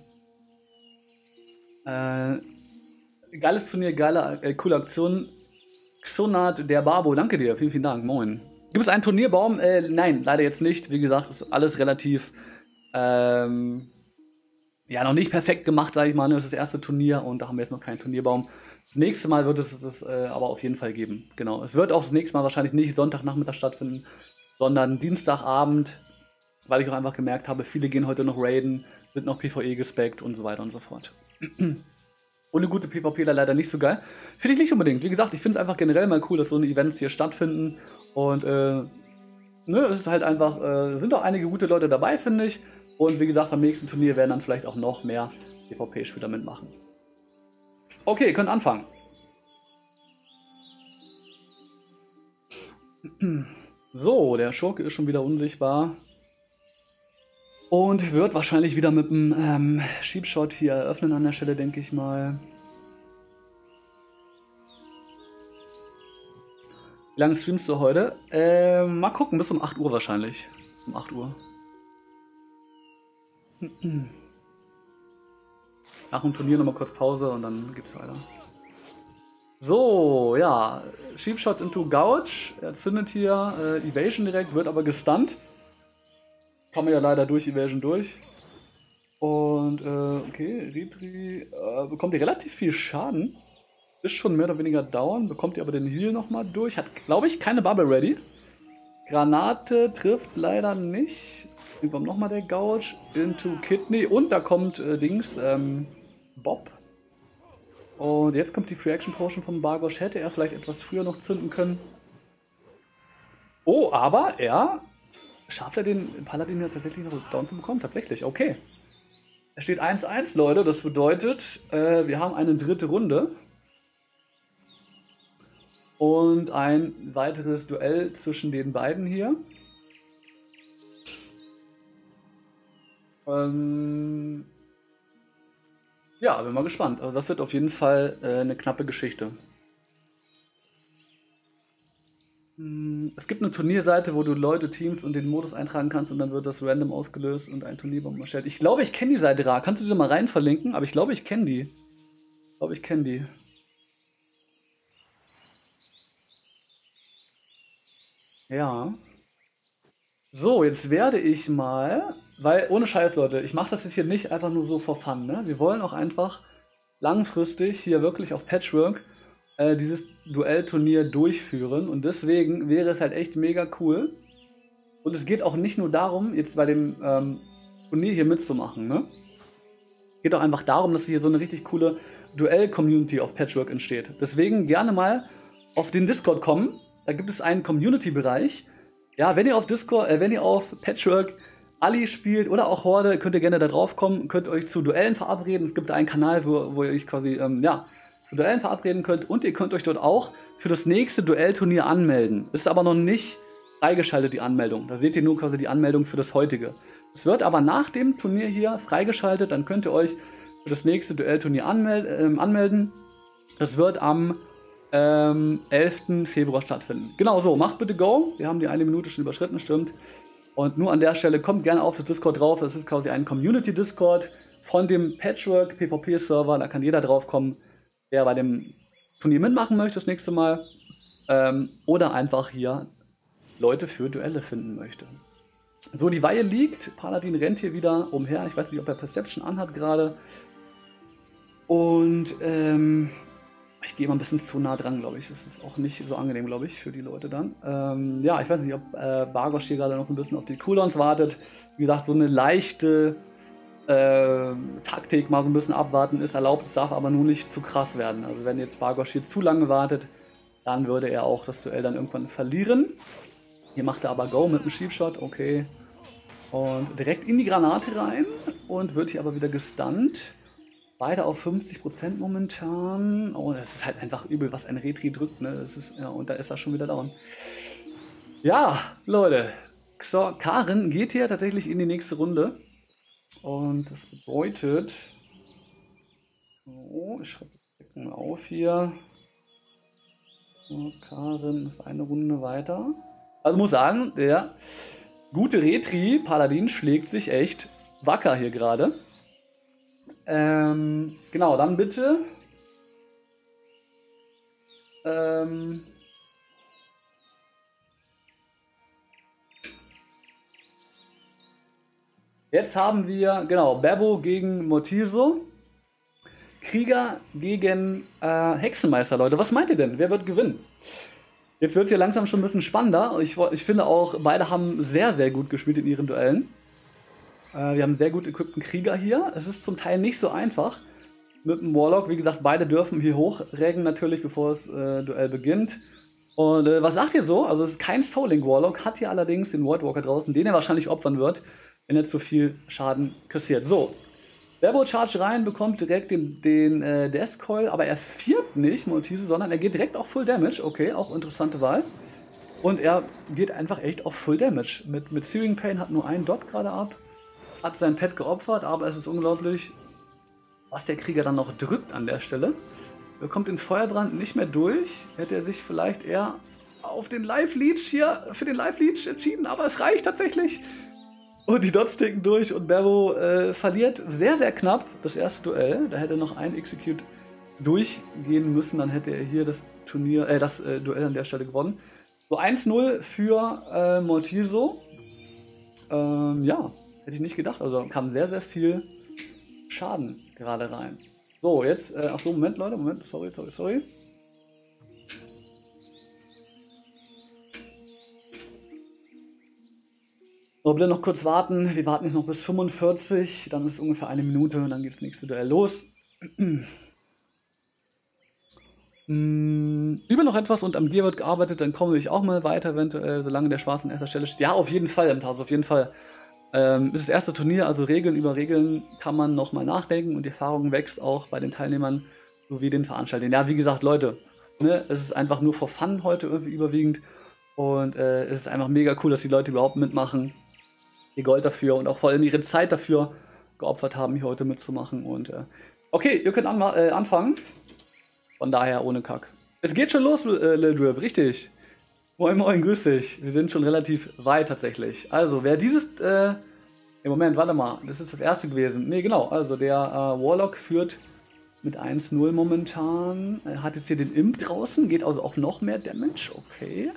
Speaker 1: Äh, geiles Turnier, geile, äh, coole Aktion. Xonat, der Barbo, danke dir, vielen, vielen Dank, moin. Gibt es einen Turnierbaum? Äh, nein, leider jetzt nicht. Wie gesagt, ist alles relativ, ähm, ja, noch nicht perfekt gemacht, sage ich mal. Das ist das erste Turnier und da haben wir jetzt noch keinen Turnierbaum. Das nächste Mal wird es das äh, aber auf jeden Fall geben. Genau. Es wird auch das nächste Mal wahrscheinlich nicht Sonntagnachmittag stattfinden, sondern Dienstagabend, weil ich auch einfach gemerkt habe, viele gehen heute noch raiden, sind noch PvE gespeckt und so weiter und so fort. Ohne gute PvPler leider nicht so geil. Finde ich nicht unbedingt. Wie gesagt, ich finde es einfach generell mal cool, dass so eine Events hier stattfinden. Und äh, ne, es ist halt einfach, äh, sind auch einige gute Leute dabei, finde ich. Und wie gesagt, beim nächsten Turnier werden dann vielleicht auch noch mehr PvP-Spieler mitmachen. Okay, ihr könnt anfangen. So, der Schurke ist schon wieder unsichtbar. Und wird wahrscheinlich wieder mit einem ähm, Sheepshot hier eröffnen an der Stelle, denke ich mal. Wie lange streamst du heute? Äh, mal gucken, bis um acht Uhr wahrscheinlich. Um acht Uhr. Nach dem Turnier nochmal kurz Pause und dann geht's weiter. So, ja. Sheepshot into Gouge. Er zündet hier äh, Evasion direkt, wird aber gestunt. Kann man ja leider durch Evasion durch. Und, äh, okay, Retri äh, bekommt ihr relativ viel Schaden. Ist schon mehr oder weniger down, bekommt ihr aber den Heal nochmal durch. Hat, glaube ich, keine Bubble ready. Granate trifft leider nicht. Dann kommt nochmal der Gouge into Kidney. Und da kommt äh, Dings, ähm, Bob. Und jetzt kommt die Free Action Potion von Bargosh. Hätte er vielleicht etwas früher noch zünden können. Oh, aber er schafft er den Paladin ja tatsächlich noch down zu bekommen. Tatsächlich, okay. Es steht eins eins, Leute. Das bedeutet, äh, wir haben eine dritte Runde. Und ein weiteres Duell zwischen den beiden hier. Ähm ja, bin mal gespannt. Also das wird auf jeden Fall äh, eine knappe Geschichte. Hm. es gibt eine Turnierseite, wo du Leute, Teams und den Modus eintragen kannst und dann wird das random ausgelöst und ein Turnierbomben erstellt. Ich glaube, ich kenne die Seite Ra. Kannst du diese mal rein verlinken? Aber ich glaube, ich kenne die. Ich glaube, ich kenne die. Ja. So, jetzt werde ich mal, weil ohne Scheiß, Leute, ich mache das jetzt hier nicht einfach nur so for fun, ne? Wir wollen auch einfach langfristig hier wirklich auf Patchwork äh, dieses Duellturnier durchführen und deswegen wäre es halt echt mega cool. Und es geht auch nicht nur darum, jetzt bei dem ähm, Turnier hier mitzumachen, ne? Es geht auch einfach darum, dass hier so eine richtig coole Duell-Community auf Patchwork entsteht. Deswegen gerne mal auf den Discord kommen. Da gibt es einen Community-Bereich. Ja, wenn ihr auf Discord, äh, wenn ihr auf Patchwork Ali spielt oder auch Horde, könnt ihr gerne da drauf kommen, könnt euch zu Duellen verabreden. Es gibt da einen Kanal, wo, wo ihr euch quasi, ähm, ja, zu Duellen verabreden könnt und ihr könnt euch dort auch für das nächste Duellturnier anmelden. Ist aber noch nicht freigeschaltet, die Anmeldung. Da seht ihr nur quasi die Anmeldung für das heutige. Es wird aber nach dem Turnier hier freigeschaltet, dann könnt ihr euch für das nächste Duellturnier anmel äh, anmelden. Das wird am ähm, elften Februar stattfinden. Genau so, macht bitte Go. Wir haben die eine Minute schon überschritten, stimmt. Und nur an der Stelle kommt gerne auf das Discord drauf. Das ist quasi ein Community-Discord von dem Patchwork PvP-Server. Da kann jeder drauf kommen, der bei dem Turnier mitmachen möchte das nächste Mal. Ähm, oder einfach hier Leute für Duelle finden möchte. So, die Weihe liegt. Paladin rennt hier wieder umher. Ich weiß nicht, ob er Perception anhat gerade. Und ähm, ich gehe mal ein bisschen zu nah dran, glaube ich. Das ist auch nicht so angenehm, glaube ich, für die Leute dann. Ähm, ja, ich weiß nicht, ob äh, Bargosh hier gerade noch ein bisschen auf die Cooldowns wartet. Wie gesagt, so eine leichte äh, Taktik, mal so ein bisschen abwarten ist erlaubt. Es darf aber nur nicht zu krass werden. Also wenn jetzt Bargosh hier zu lange wartet, dann würde er auch das Duell dann irgendwann verlieren. Hier macht er aber Go mit einem Sheepshot, okay. Und direkt in die Granate rein und wird hier aber wieder gestunt. Beide auf fünfzig Prozent momentan. Oh, das ist halt einfach übel, was ein Retri drückt, ne? Das ist, ja, und da ist er schon wieder down. Ja, Leute. Xor Karin geht hier tatsächlich in die nächste Runde. Und das bedeutet. Oh, ich schreibe mal auf hier. So, Karin ist eine Runde weiter. Also muss sagen, der gute Retri Paladin schlägt sich echt wacker hier gerade. Ähm, genau, dann bitte. Ähm, jetzt haben wir, genau, Bebo gegen Mortiso. Krieger gegen äh, Hexenmeister, Leute. Was meint ihr denn? Wer wird gewinnen? Jetzt wird es hier langsam schon ein bisschen spannender. Ich, ich finde auch, beide haben sehr, sehr gut gespielt in ihren Duellen. Wir haben einen sehr gut equipten Krieger hier. Es ist zum Teil nicht so einfach mit dem Warlock. Wie gesagt, beide dürfen hier hochreggen natürlich, bevor das äh, Duell beginnt. Und äh, was sagt ihr so? Also es ist kein Soul-Link Warlock, hat hier allerdings den Voidwalker draußen, den er wahrscheinlich opfern wird, wenn er zu viel Schaden kassiert. So, Bebo charge rein, bekommt direkt den, den äh, Death Coil, aber er viert nicht Mortiso, sondern er geht direkt auf Full Damage. Okay, auch interessante Wahl. Und er geht einfach echt auf Full Damage. Mit, mit Searing Pain hat nur einen Dot gerade ab. Hat sein Pet geopfert, aber es ist unglaublich, was der Krieger dann noch drückt an der Stelle. Er kommt in Feuerbrand nicht mehr durch. Hätte er sich vielleicht eher auf den Live-Leech hier, für den Live-Leech entschieden, aber es reicht tatsächlich. Und die Dots ticken durch und Bebo äh, verliert sehr, sehr knapp das erste Duell. Da hätte noch ein Execute durchgehen müssen, dann hätte er hier das Turnier, äh, das äh, Duell an der Stelle gewonnen. So eins null für äh, Mortiso. Ähm, ja. Hätte ich nicht gedacht, also kam sehr, sehr viel Schaden gerade rein. So, jetzt, äh, achso, Moment, Leute, Moment, sorry, sorry, sorry. So, bitte noch kurz warten, wir warten jetzt noch bis fünfundvierzig, dann ist es ungefähr eine Minute und dann geht das nächste Duell los. Über noch etwas und am Gear wird gearbeitet, dann komme ich auch mal weiter, eventuell, solange der Schwarz an erster Stelle steht. Ja, auf jeden Fall, im Taus, auf jeden Fall. Ähm, ist das erste Turnier, also Regeln über Regeln kann man nochmal nachdenken und die Erfahrung wächst auch bei den Teilnehmern sowie den Veranstaltern. Ja, wie gesagt, Leute, ne, es ist einfach nur for fun heute irgendwie überwiegend und äh, es ist einfach mega cool, dass die Leute überhaupt mitmachen, ihr Gold dafür und auch vor allem ihre Zeit dafür geopfert haben, hier heute mitzumachen. Und äh, okay, ihr könnt an, äh, anfangen, von daher ohne Kack. Es geht schon los, äh, Lil Drip, richtig. Moin Moin, grüß dich. Wir sind schon relativ weit tatsächlich. Also, wer dieses, äh, im Moment, warte mal, das ist das erste gewesen. Ne, genau, also der äh, Warlock führt mit eins null momentan. Er hat jetzt hier den Imp draußen, geht also auf noch mehr Damage, okay.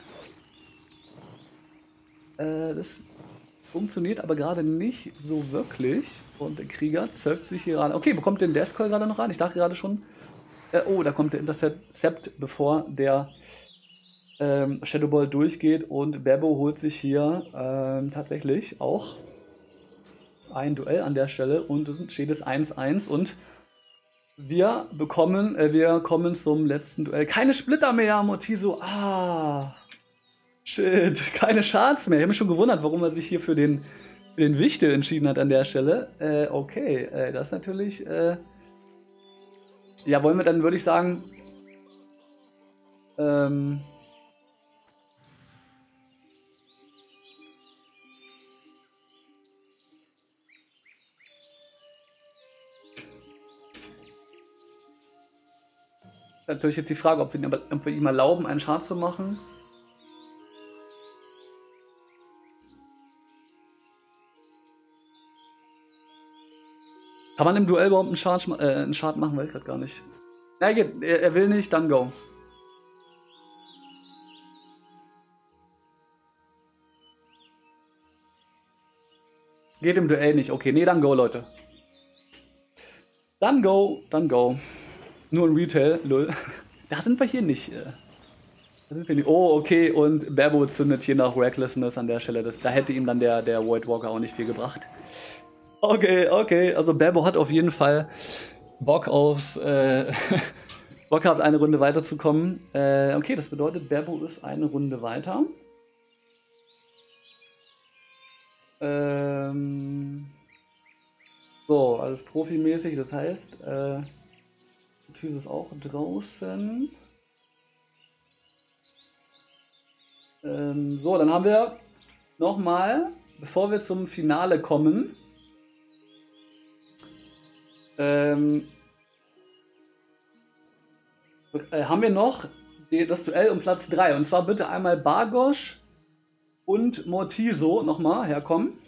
Speaker 1: Äh, das funktioniert aber gerade nicht so wirklich. Und der Krieger zögt sich hier gerade. Okay, bekommt den Death Call gerade noch rein? Ich dachte gerade schon. Äh, oh, da kommt der Intercept, bevor der ähm, Shadow Ball durchgeht. Und Bebo holt sich hier ähm, tatsächlich auch ein Duell an der Stelle. Und es steht es eins eins. Und wir bekommen, äh, wir kommen zum letzten Duell. Keine Splitter mehr, Mortiso. Ah. Shit, keine Shards mehr. Ich habe mich schon gewundert, warum er sich hier für den, für den Wichtel entschieden hat an der Stelle. Äh, okay, äh, das ist natürlich... Äh ja, wollen wir dann, würde ich sagen... Ähm... Natürlich jetzt die Frage, ob wir, ob wir ihm erlauben, einen Shard zu machen. Kann man im Duell überhaupt einen Shard, äh, einen Shard machen? Weiß ich gerade gar nicht. Ja, geht. Er, er will nicht, dann go. Geht im Duell nicht. Okay, nee, dann go, Leute. Dann go, dann go. Nur ein Retail, lol. Da sind wir hier nicht. Da sind wir nicht. Oh, okay, und Bebo zündet hier nach Recklessness an der Stelle. Das, da hätte ihm dann der, der Void Walker auch nicht viel gebracht. Okay, okay, also Bebo hat auf jeden Fall Bock aufs, äh, Bock gehabt, eine Runde weiterzukommen. Äh, okay, das bedeutet, Bebo ist eine Runde weiter. Ähm, so, alles profimäßig, das heißt, äh, Thyse ist auch draußen. Ähm, so, dann haben wir nochmal, bevor wir zum Finale kommen, Ähm, äh, haben wir noch die, das Duell um Platz drei. Und zwar bitte einmal Bargosh und Mortiso nochmal herkommen.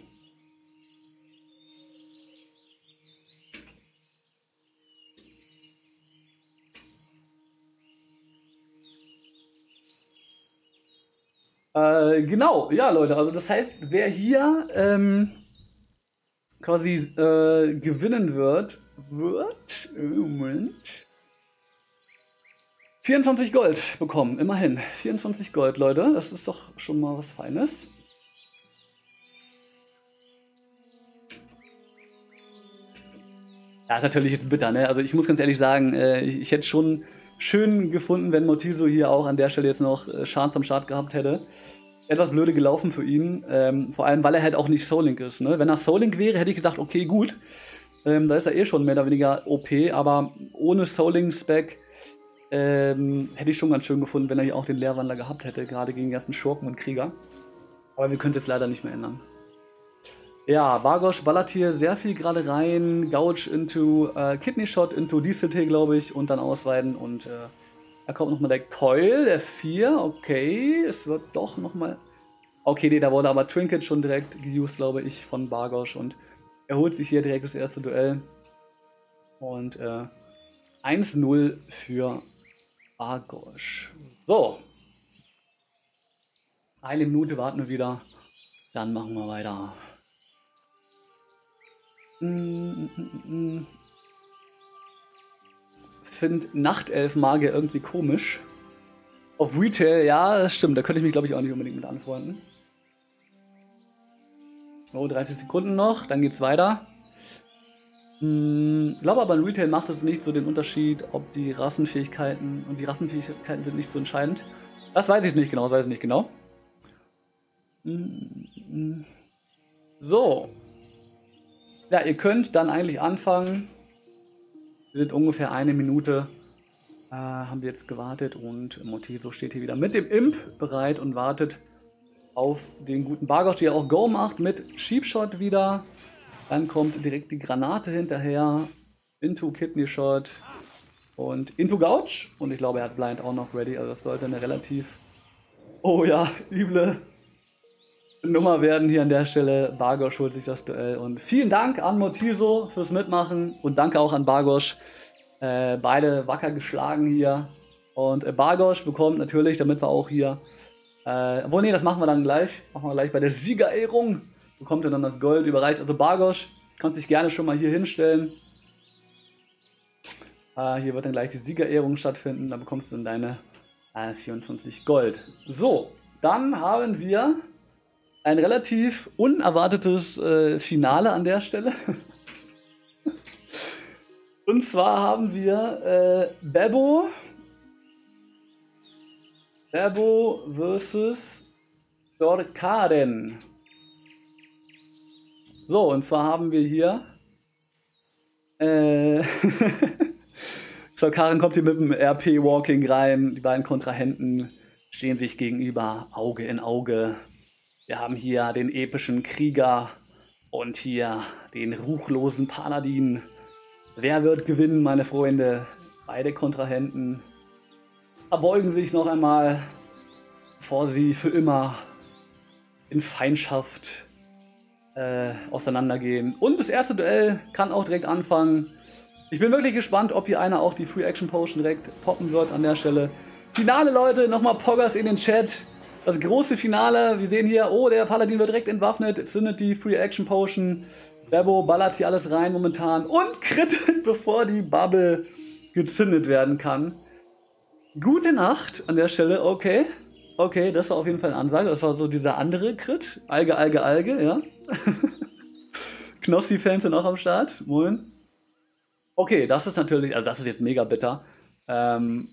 Speaker 1: Äh, genau, ja Leute, also das heißt, wer hier ähm, quasi äh, gewinnen wird, wird, Moment, vierundzwanzig Gold bekommen, immerhin. vierundzwanzig Gold, Leute, das ist doch schon mal was Feines. Ja, ist natürlich jetzt bitter, ne? Also ich muss ganz ehrlich sagen, äh, ich, ich hätte schon schön gefunden, wenn Mortiso hier auch an der Stelle jetzt noch äh, Chance am Start gehabt hätte. Etwas blöde gelaufen für ihn, ähm, vor allem weil er halt auch nicht Soul Link ist. Ne? Wenn er Soul Link wäre, hätte ich gedacht, okay, gut, ähm, da ist er eh schon mehr oder weniger O P, aber ohne Soul Link Spec ähm, hätte ich schon ganz schön gefunden, wenn er hier auch den Leerwandler gehabt hätte, gerade gegen die ganzen Schurken und Krieger. Aber wir können es jetzt leider nicht mehr ändern. Ja, Bargosh ballert hier sehr viel gerade rein, Gouge into äh, Kidney Shot, into Diesel T, glaube ich, und dann ausweiten und äh, da kommt nochmal der Coil, der vier, okay, es wird doch nochmal... Okay, nee, da wurde aber Trinket schon direkt geused, glaube ich, von Bargosh und er holt sich hier direkt das erste Duell. Und äh, eins null für Bargosh. So. Eine Minute warten wir wieder, dann machen wir weiter. Mm, mm, mm. Finde Nachtelf-Magier irgendwie komisch. Auf Retail, ja, das stimmt. Da könnte ich mich, glaube ich, auch nicht unbedingt mit anfreunden. Oh, dreißig Sekunden noch, dann geht's weiter. Hm, ich glaube aber, in Retail macht es nicht so den Unterschied, ob die Rassenfähigkeiten, und die Rassenfähigkeiten sind nicht so entscheidend. Das weiß ich nicht genau, das weiß ich nicht genau. So. Ja, ihr könnt dann eigentlich anfangen. Wir sind ungefähr eine Minute, äh, haben wir jetzt gewartet und Mortiso steht hier wieder mit dem Imp bereit und wartet auf den guten Bargosh, der auch Go macht mit Sheepshot wieder. Dann kommt direkt die Granate hinterher, into Kidney Shot und into Gouge. Und ich glaube, er hat Blind auch noch ready, also das sollte eine relativ Oh ja, üble Nummer werden hier an der Stelle. Bargosch holt sich das Duell. Und vielen Dank an Motiso fürs Mitmachen. Und danke auch an Bargosch. Äh, beide wacker geschlagen hier. Und äh, Bargosch bekommt natürlich, damit wir auch hier... Äh, obwohl, nee, das machen wir dann gleich. Machen wir gleich bei der Siegerehrung. Bekommt er dann das Gold überreicht. Also Bargosch, kannst dich gerne schon mal hier hinstellen. Äh, hier wird dann gleich die Siegerehrung stattfinden. Da bekommst du dann deine äh, vierundzwanzig Gold. So, dann haben wir ein relativ unerwartetes äh, Finale an der Stelle. Und zwar haben wir äh, Bebo. Bebo versus Dorkaren. So, und zwar haben wir hier äh, Dorkaren kommt hier mit dem R P-Walking rein. Die beiden Kontrahenten stehen sich gegenüber, Auge in Auge. Wir haben hier den epischen Krieger und hier den ruchlosen Paladin. Wer wird gewinnen, meine Freunde? Beide Kontrahenten verbeugen sich noch einmal, bevor sie für immer in Feindschaft äh, auseinandergehen. Und das erste Duell kann auch direkt anfangen. Ich bin wirklich gespannt, ob hier einer auch die Free Action Potion direkt poppen wird an der Stelle. Finale, Leute, nochmal Poggers in den Chat. Das große Finale, wir sehen hier, oh, der Paladin wird direkt entwaffnet, zündet die Free Action Potion. Bebo ballert hier alles rein momentan und crittet, bevor die Bubble gezündet werden kann. Gute Nacht an der Stelle, okay. Okay, das war auf jeden Fall eine Ansage. Das war so dieser andere Crit. Alge, Alge, Alge, ja. Knossi-Fans sind auch am Start. Moin. Okay, das ist natürlich, also das ist jetzt mega bitter. Ähm,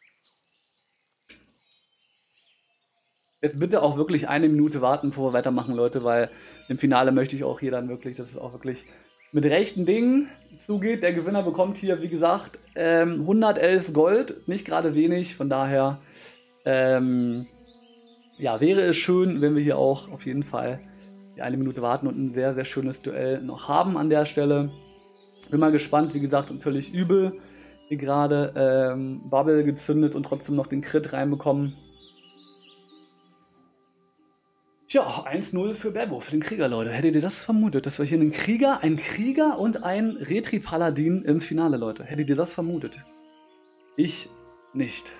Speaker 1: Jetzt bitte auch wirklich eine Minute warten, bevor wir weitermachen, Leute, weil im Finale möchte ich auch hier dann wirklich, dass es auch wirklich mit rechten Dingen zugeht. Der Gewinner bekommt hier, wie gesagt, ähm, hundertelf Gold, nicht gerade wenig, von daher ähm, ja, wäre es schön, wenn wir hier auch auf jeden Fall die eine Minute warten und ein sehr, sehr schönes Duell noch haben an der Stelle. Bin mal gespannt, wie gesagt, natürlich übel, hier gerade ähm, Bubble gezündet und trotzdem noch den Crit reinbekommen. Tja, eins null für Bebo, für den Krieger, Leute. Hättet ihr das vermutet, dass wir hier einen Krieger, einen Krieger und einen Retri-Paladin im Finale, Leute? Hättet ihr das vermutet? Ich nicht.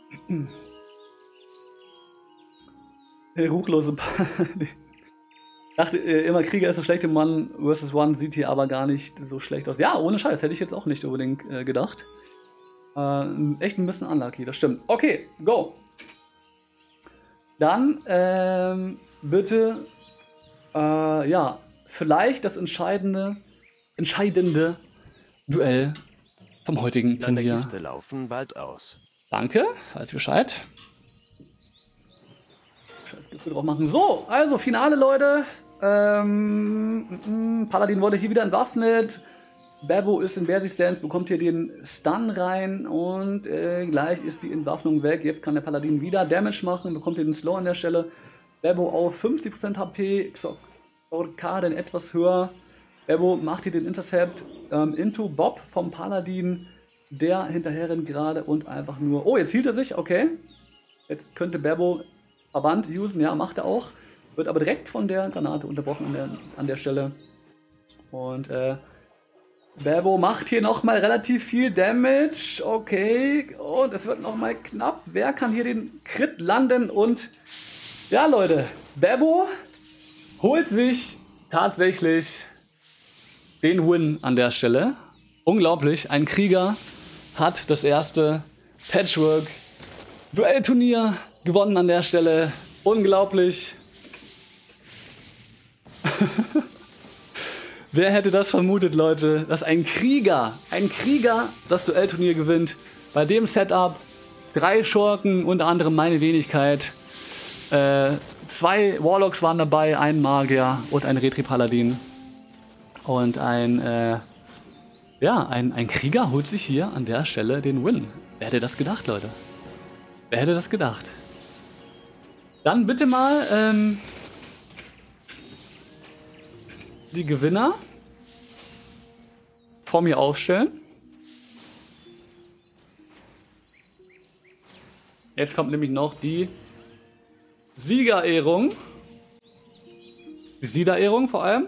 Speaker 1: Der ruchlose Paladin. Ich dachte immer, Krieger ist so schlecht im One versus One, sieht hier aber gar nicht so schlecht aus. Ja, ohne Scheiß, hätte ich jetzt auch nicht unbedingt äh, gedacht. Äh, echt ein bisschen unlucky, das stimmt. Okay, go. Dann, ähm, bitte, äh, ja, vielleicht das entscheidende, entscheidende Duell vom heutigen
Speaker 2: Deine
Speaker 1: Turnier.
Speaker 2: Gifte laufen bald aus.
Speaker 1: Danke, weiß Bescheid. Scheiß Gifte drauf machen. So, also Finale, Leute. Ähm, m -m, Paladin wurde hier wieder entwaffnet. Bebo ist in Basic Stance, bekommt hier den Stun rein und äh, gleich ist die Entwaffnung weg. Jetzt kann der Paladin wieder Damage machen, bekommt hier den Slow an der Stelle. Bebo auf fünfzig Prozent H P, Dorkaren etwas höher. Bebo macht hier den Intercept ähm, into Bob vom Paladin, der hinterher rennt gerade und einfach nur... Oh, jetzt hielt er sich, okay. Jetzt könnte Bebo Verband usen, ja, macht er auch. Wird aber direkt von der Granate unterbrochen an der, an der Stelle. Und äh, Bebo macht hier nochmal relativ viel Damage. Okay. Und es wird nochmal knapp. Wer kann hier den Crit landen? Und ja, Leute. Bebo holt sich tatsächlich den Win an der Stelle. Unglaublich. Ein Krieger hat das erste Patchwork-Duell-Turnier gewonnen an der Stelle. Unglaublich. Wer hätte das vermutet, Leute, dass ein Krieger, ein Krieger das Duellturnier gewinnt. Bei dem Setup, drei Schurken, unter anderem meine Wenigkeit. Äh, zwei Warlocks waren dabei, ein Magier und ein Retri-Paladin. Und ein, äh, ja, ein, ein Krieger holt sich hier an der Stelle den Win. Wer hätte das gedacht, Leute? Wer hätte das gedacht? Dann bitte mal, ähm, die Gewinner vor mir aufstellen. Jetzt kommt nämlich noch die Siegerehrung. Die Siegerehrung vor allem.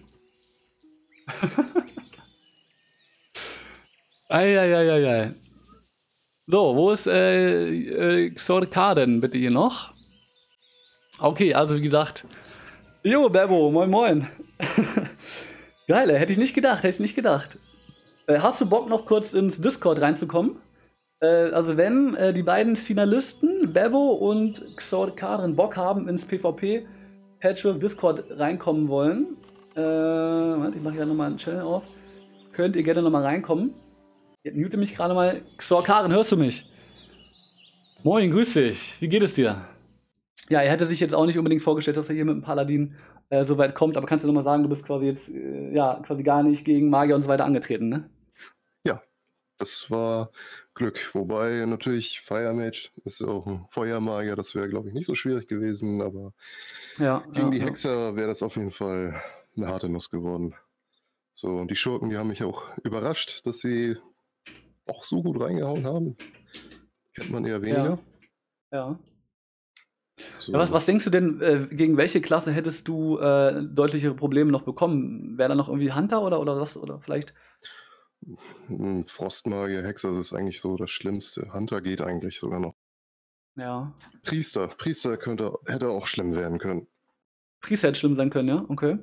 Speaker 1: Eieieiei. So, wo ist äh, äh, Xorkaden bitte hier noch? Okay, also wie gesagt. Jo, Bebo, moin moin. Geil, hätte ich nicht gedacht, hätte ich nicht gedacht. Äh, hast du Bock noch kurz ins Discord reinzukommen? Äh, also wenn äh, die beiden Finalisten, Bebo und Xorkaden, Bock haben ins PvP Patchwork Discord reinkommen wollen, äh, warte, ich mache hier nochmal einen Channel auf, könnt ihr gerne nochmal reinkommen. Jetzt mute mich gerade mal. Xorkaden, hörst du mich? Moin, grüß dich. Wie geht es dir? Ja, er hätte sich jetzt auch nicht unbedingt vorgestellt, dass er hier mit dem Paladin äh, so weit kommt, aber kannst du nochmal sagen, du bist quasi jetzt äh, ja quasi gar nicht gegen Magier und so weiter angetreten, ne?
Speaker 2: Ja, das war Glück. Wobei natürlich Fire Mage ist ja auch ein Feuermagier, das wäre, glaube ich, nicht so schwierig gewesen, aber
Speaker 1: ja,
Speaker 2: gegen
Speaker 1: ja,
Speaker 2: die
Speaker 1: ja.
Speaker 2: Hexer wäre das auf jeden Fall eine harte Nuss geworden. So, und die Schurken, die haben mich auch überrascht, dass sie auch so gut reingehauen haben. Kennt man eher weniger.
Speaker 1: Ja. ja.
Speaker 2: So.
Speaker 1: Ja, was, was denkst du denn, äh, gegen welche Klasse hättest du äh, deutlichere Probleme noch bekommen? Wäre da noch irgendwie Hunter oder, oder was? Oder vielleicht?
Speaker 2: Frostmagier, Hexer, das ist eigentlich so das Schlimmste. Hunter geht eigentlich sogar noch.
Speaker 1: Ja.
Speaker 2: Priester, Priester könnte, hätte auch schlimm werden können.
Speaker 1: Priester hätte schlimm sein können, ja? Okay.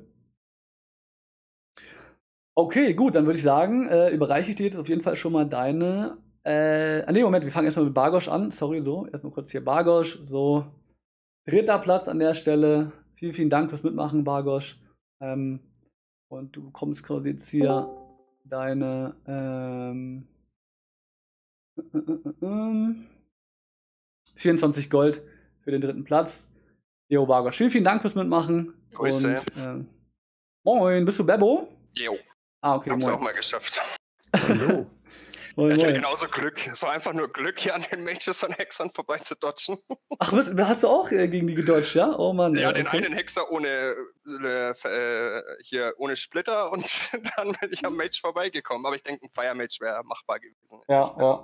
Speaker 1: Okay, gut, dann würde ich sagen, äh, überreiche ich dir jetzt auf jeden Fall schon mal deine. Äh, ah, nee, Moment, wir fangen erstmal mit Bargosch an. Sorry, so, erstmal kurz hier Bargosch. So, dritter Platz an der Stelle. Vielen, vielen Dank fürs Mitmachen, Bargosch. Ähm, und du bekommst quasi jetzt hier deine. Ähm, äh, äh, äh, vierundzwanzig Gold für den dritten Platz. Jo, Bargosch, vielen, vielen Dank fürs Mitmachen.
Speaker 3: Grüße.
Speaker 1: Und, äh, moin, bist du Bebo?
Speaker 3: Jo.
Speaker 1: Ah, okay,
Speaker 3: Hab's
Speaker 1: moin.
Speaker 3: auch mal geschafft.
Speaker 2: Hallo.
Speaker 1: Moin,
Speaker 3: Ja, ich hatte
Speaker 1: moin.
Speaker 3: genauso Glück. Es war einfach nur Glück, hier an den Mages und Hexern vorbeizudodgen.
Speaker 1: Ach, was, hast du auch äh, gegen die gedodged, ja? Oh Mann.
Speaker 3: Ja,
Speaker 1: äh,
Speaker 3: den
Speaker 1: okay.
Speaker 3: einen Hexer ohne äh, äh, hier ohne Splitter und dann bin ich am Mage vorbeigekommen. Aber ich denke, ein Fire Mage wäre machbar gewesen.
Speaker 1: Ja, ja.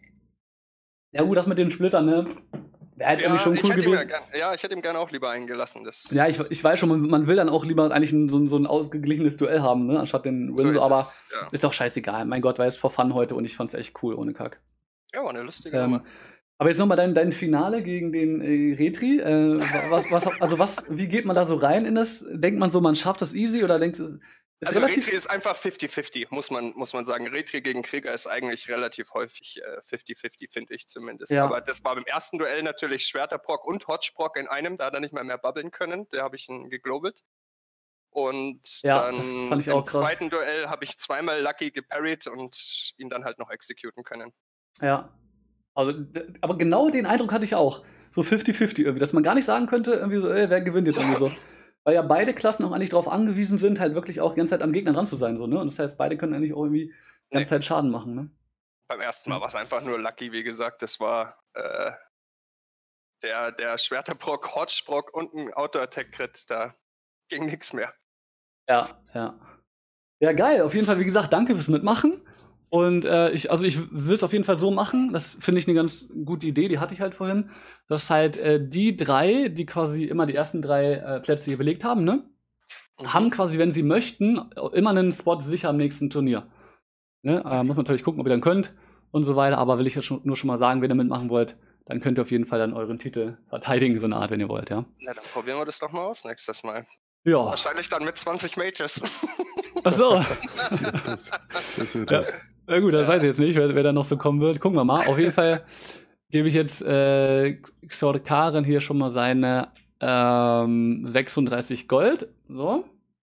Speaker 1: Ja, gut, das mit den Splittern, ne? Wäre halt
Speaker 3: Ja,
Speaker 1: irgendwie schon
Speaker 3: ich
Speaker 1: cool
Speaker 3: hätte ihm ja,
Speaker 1: gewesen.
Speaker 3: gern, ja, ich hätte ihm gerne auch lieber eingelassen. Das
Speaker 1: Ja, ich, ich weiß schon, man, man will dann auch lieber eigentlich ein, so, ein, so ein ausgeglichenes Duell haben, ne? Anstatt den
Speaker 3: so
Speaker 1: Win,
Speaker 3: ist
Speaker 1: aber
Speaker 3: es, ja.
Speaker 1: ist auch scheißegal. Mein Gott, war jetzt for fun heute und ich fand's echt cool, ohne Kack.
Speaker 3: Ja, war eine lustige
Speaker 1: Ähm,
Speaker 3: Nummer.
Speaker 1: aber jetzt nochmal dein, dein Finale gegen den äh, Retri. Äh, was, was, also was, wie geht man da so rein in das? Denkt man so, man schafft das easy oder denkst du, ist
Speaker 3: Also
Speaker 1: relativ.
Speaker 3: Retri ist einfach fifty fifty, muss man, muss man sagen. Retri gegen Krieger ist eigentlich relativ häufig äh, fifty fifty, finde ich zumindest.
Speaker 1: Ja.
Speaker 3: Aber das war beim ersten Duell natürlich Schwerterproc und Hodgebrock in einem, da hat er nicht mal mehr babbeln können, da habe ich ihn geglobelt. Und
Speaker 1: Ja,
Speaker 3: dann
Speaker 1: das fand ich auch
Speaker 3: im
Speaker 1: krass.
Speaker 3: zweiten Duell habe ich zweimal Lucky geparried und ihn dann halt noch exekuten können.
Speaker 1: Ja. Also, d- aber genau den Eindruck hatte ich auch. So fifty fifty irgendwie, dass man gar nicht sagen könnte, irgendwie so, ey, wer gewinnt jetzt irgendwie so. Weil ja beide Klassen auch eigentlich darauf angewiesen sind, halt wirklich auch die ganze Zeit am Gegner dran zu sein, so, ne? Und das heißt, beide können eigentlich auch irgendwie die ganze
Speaker 3: Nee.
Speaker 1: Zeit Schaden machen, ne?
Speaker 3: Beim ersten Mal war es einfach nur Lucky, wie gesagt. Das war äh, der, der Schwerterproc, Hodgebrock und ein Auto-Attack-Crit, da ging nichts mehr.
Speaker 1: Ja, ja. Ja, geil. Auf jeden Fall, wie gesagt, danke fürs Mitmachen. Und äh, ich, also ich will es auf jeden Fall so machen. Das finde ich eine ganz gute Idee, die hatte ich halt vorhin. Dass halt äh, die drei, die quasi immer die ersten drei äh, Plätze hier belegt haben, ne?
Speaker 3: Mhm.
Speaker 1: Haben quasi, wenn sie möchten, immer einen Spot sicher am nächsten Turnier. Ne? Äh, muss man natürlich gucken, ob ihr dann könnt und so weiter. Aber will ich ja schon, nur schon mal sagen, wenn ihr mitmachen wollt, dann könnt ihr auf jeden Fall dann euren Titel verteidigen, so eine Art, wenn ihr wollt, ja.
Speaker 3: Na, dann probieren wir das doch mal aus nächstes Mal.
Speaker 1: Ja.
Speaker 3: Wahrscheinlich dann mit zwanzig Mages.
Speaker 1: Ach so.
Speaker 2: Das, das wird
Speaker 1: Ja.
Speaker 2: das.
Speaker 1: Na gut, das weiß ich jetzt nicht, wer, wer da noch so kommen wird. Gucken wir mal. Auf jeden Fall gebe ich jetzt äh, Xorkaden hier schon mal seine ähm, sechsunddreißig Gold. So.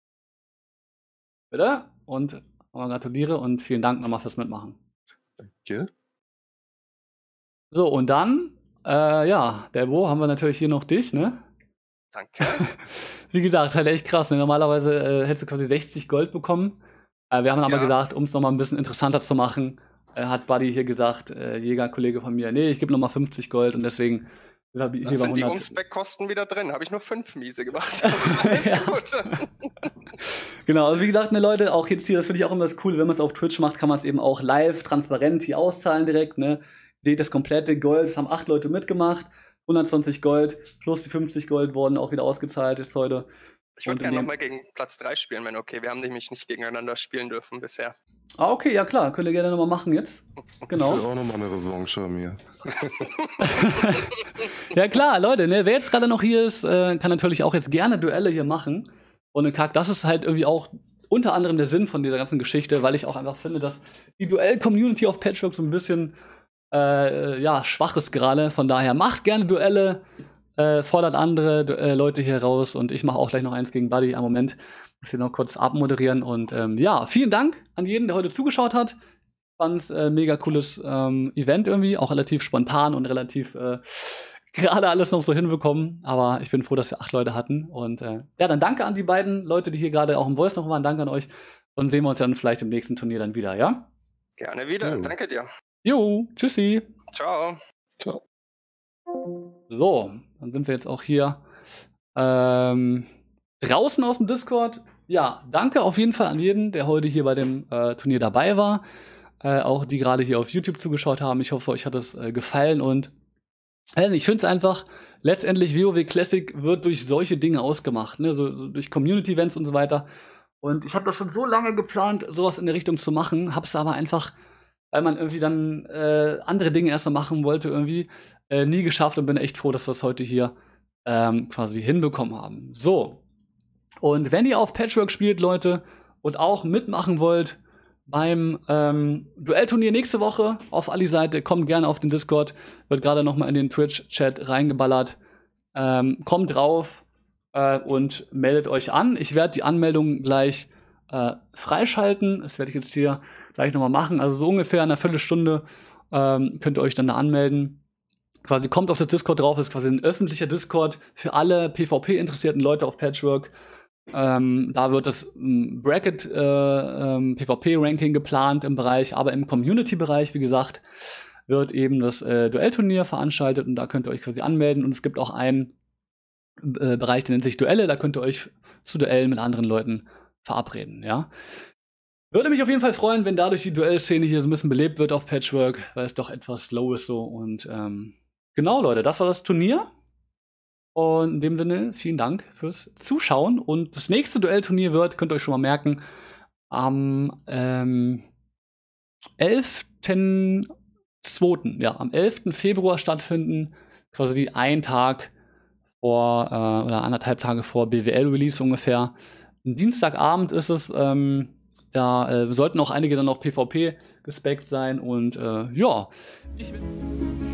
Speaker 1: Bitte. Und nochmal gratuliere und vielen Dank nochmal fürs Mitmachen.
Speaker 2: Danke.
Speaker 1: So, und dann, äh, ja, Debo, haben wir natürlich hier noch dich, ne?
Speaker 3: Danke.
Speaker 1: Wie gesagt, halt echt krass. Ne? Normalerweise äh, hättest du quasi sechzig Gold bekommen. Äh, wir haben aber
Speaker 3: Ja.
Speaker 1: gesagt, um es nochmal ein bisschen interessanter zu machen, äh, hat Buddy hier gesagt, äh, Jägerkollege von mir, nee, ich gebe nochmal fünfzig Gold und deswegen hier
Speaker 3: Dann
Speaker 1: bei
Speaker 3: sind die
Speaker 1: hundert.
Speaker 3: Umspec-Kosten wieder drin. Habe ich nur fünf miese gemacht. Alles
Speaker 1: Ja.
Speaker 3: gut.
Speaker 1: Genau, also wie gesagt, ne Leute, auch jetzt hier, das finde ich auch immer das Coole, wenn man es auf Twitch macht, kann man es eben auch live, transparent hier auszahlen direkt, ne? Seht das komplette Gold, das haben acht Leute mitgemacht. hundertzwanzig Gold plus die fünfzig Gold wurden auch wieder ausgezahlt jetzt heute.
Speaker 3: Ich würde gerne nochmal gegen Platz drei spielen, wenn okay. Wir haben nämlich nicht gegeneinander spielen dürfen bisher.
Speaker 1: Ah, okay, ja klar. Könnt ihr gerne nochmal machen jetzt. Genau.
Speaker 2: Ich will auch nochmal eine Revanche haben hier.
Speaker 1: Ja klar, Leute, ne, wer jetzt gerade noch hier ist, äh, kann natürlich auch jetzt gerne Duelle hier machen. Und Kack, das ist halt irgendwie auch unter anderem der Sinn von dieser ganzen Geschichte, weil ich auch einfach finde, dass die Duell-Community auf Patchwork so ein bisschen äh, ja, schwach ist gerade. Von daher macht gerne Duelle. Äh, fordert andere äh, Leute hier raus und ich mache auch gleich noch eins gegen Buddy. Am Moment muss ich noch kurz abmoderieren und ähm, ja, vielen Dank an jeden, der heute zugeschaut hat. Fand äh, mega cooles ähm, Event irgendwie, auch relativ spontan und relativ äh, gerade alles noch so hinbekommen. Aber ich bin froh, dass wir acht Leute hatten und äh, ja, dann danke an die beiden Leute, die hier gerade auch im Voice noch waren. Danke an euch und sehen wir uns dann vielleicht im nächsten Turnier dann wieder, ja?
Speaker 3: Gerne wieder,
Speaker 2: Jo.
Speaker 3: danke dir.
Speaker 1: Jo, tschüssi.
Speaker 3: Ciao.
Speaker 2: Ciao.
Speaker 1: So, dann sind wir jetzt auch hier ähm, draußen aus dem Discord. Ja, danke auf jeden Fall an jeden, der heute hier bei dem äh, Turnier dabei war. Äh, auch die gerade hier auf YouTube zugeschaut haben. Ich hoffe, euch hat es äh, gefallen. Und äh, ich finde es einfach, letztendlich WoW Classic wird durch solche Dinge ausgemacht, ne? so, so durch Community-Events und so weiter. Und ich habe das schon so lange geplant, sowas in der Richtung zu machen, habe es aber einfach, weil man irgendwie dann äh, andere Dinge erstmal machen wollte, irgendwie äh, nie geschafft und bin echt froh, dass wir es heute hier ähm, quasi hinbekommen haben. So. Und wenn ihr auf Patchwork spielt, Leute, und auch mitmachen wollt beim ähm, Duellturnier nächste Woche auf Ali-Seite, kommt gerne auf den Discord, wird gerade noch mal in den Twitch-Chat reingeballert. Ähm, kommt drauf äh, und meldet euch an. Ich werde die Anmeldung gleich äh, freischalten. Das werde ich jetzt hier gleich noch mal machen. Also so ungefähr in einer Viertelstunde ähm, könnt ihr euch dann da anmelden. Quasi kommt auf das Discord drauf, ist quasi ein öffentlicher Discord für alle PvP-interessierten Leute auf Patchwork. Ähm, da wird das ähm, Bracket äh, ähm, PvP-Ranking geplant im Bereich, aber im Community-Bereich, wie gesagt, wird eben das äh, Duellturnier veranstaltet und da könnt ihr euch quasi anmelden. Und es gibt auch einen äh, Bereich, der nennt sich Duelle, da könnt ihr euch zu Duellen mit anderen Leuten verabreden, ja. Würde mich auf jeden Fall freuen, wenn dadurch die Duellszene hier so ein bisschen belebt wird auf Patchwork, weil es doch etwas slow ist so. Und ähm, genau, Leute, das war das Turnier. Und in dem Sinne, vielen Dank fürs Zuschauen. Und das nächste Duellturnier wird, könnt ihr euch schon mal merken, am ähm, elften zweiten Ja, am elften Februar stattfinden. Quasi ein Tag vor, äh, oder anderthalb Tage vor B W L-Release ungefähr. Ein Dienstagabend ist es. Ähm, da äh, sollten auch einige dann noch PvP gespeckt sein. Und äh, ja, ich will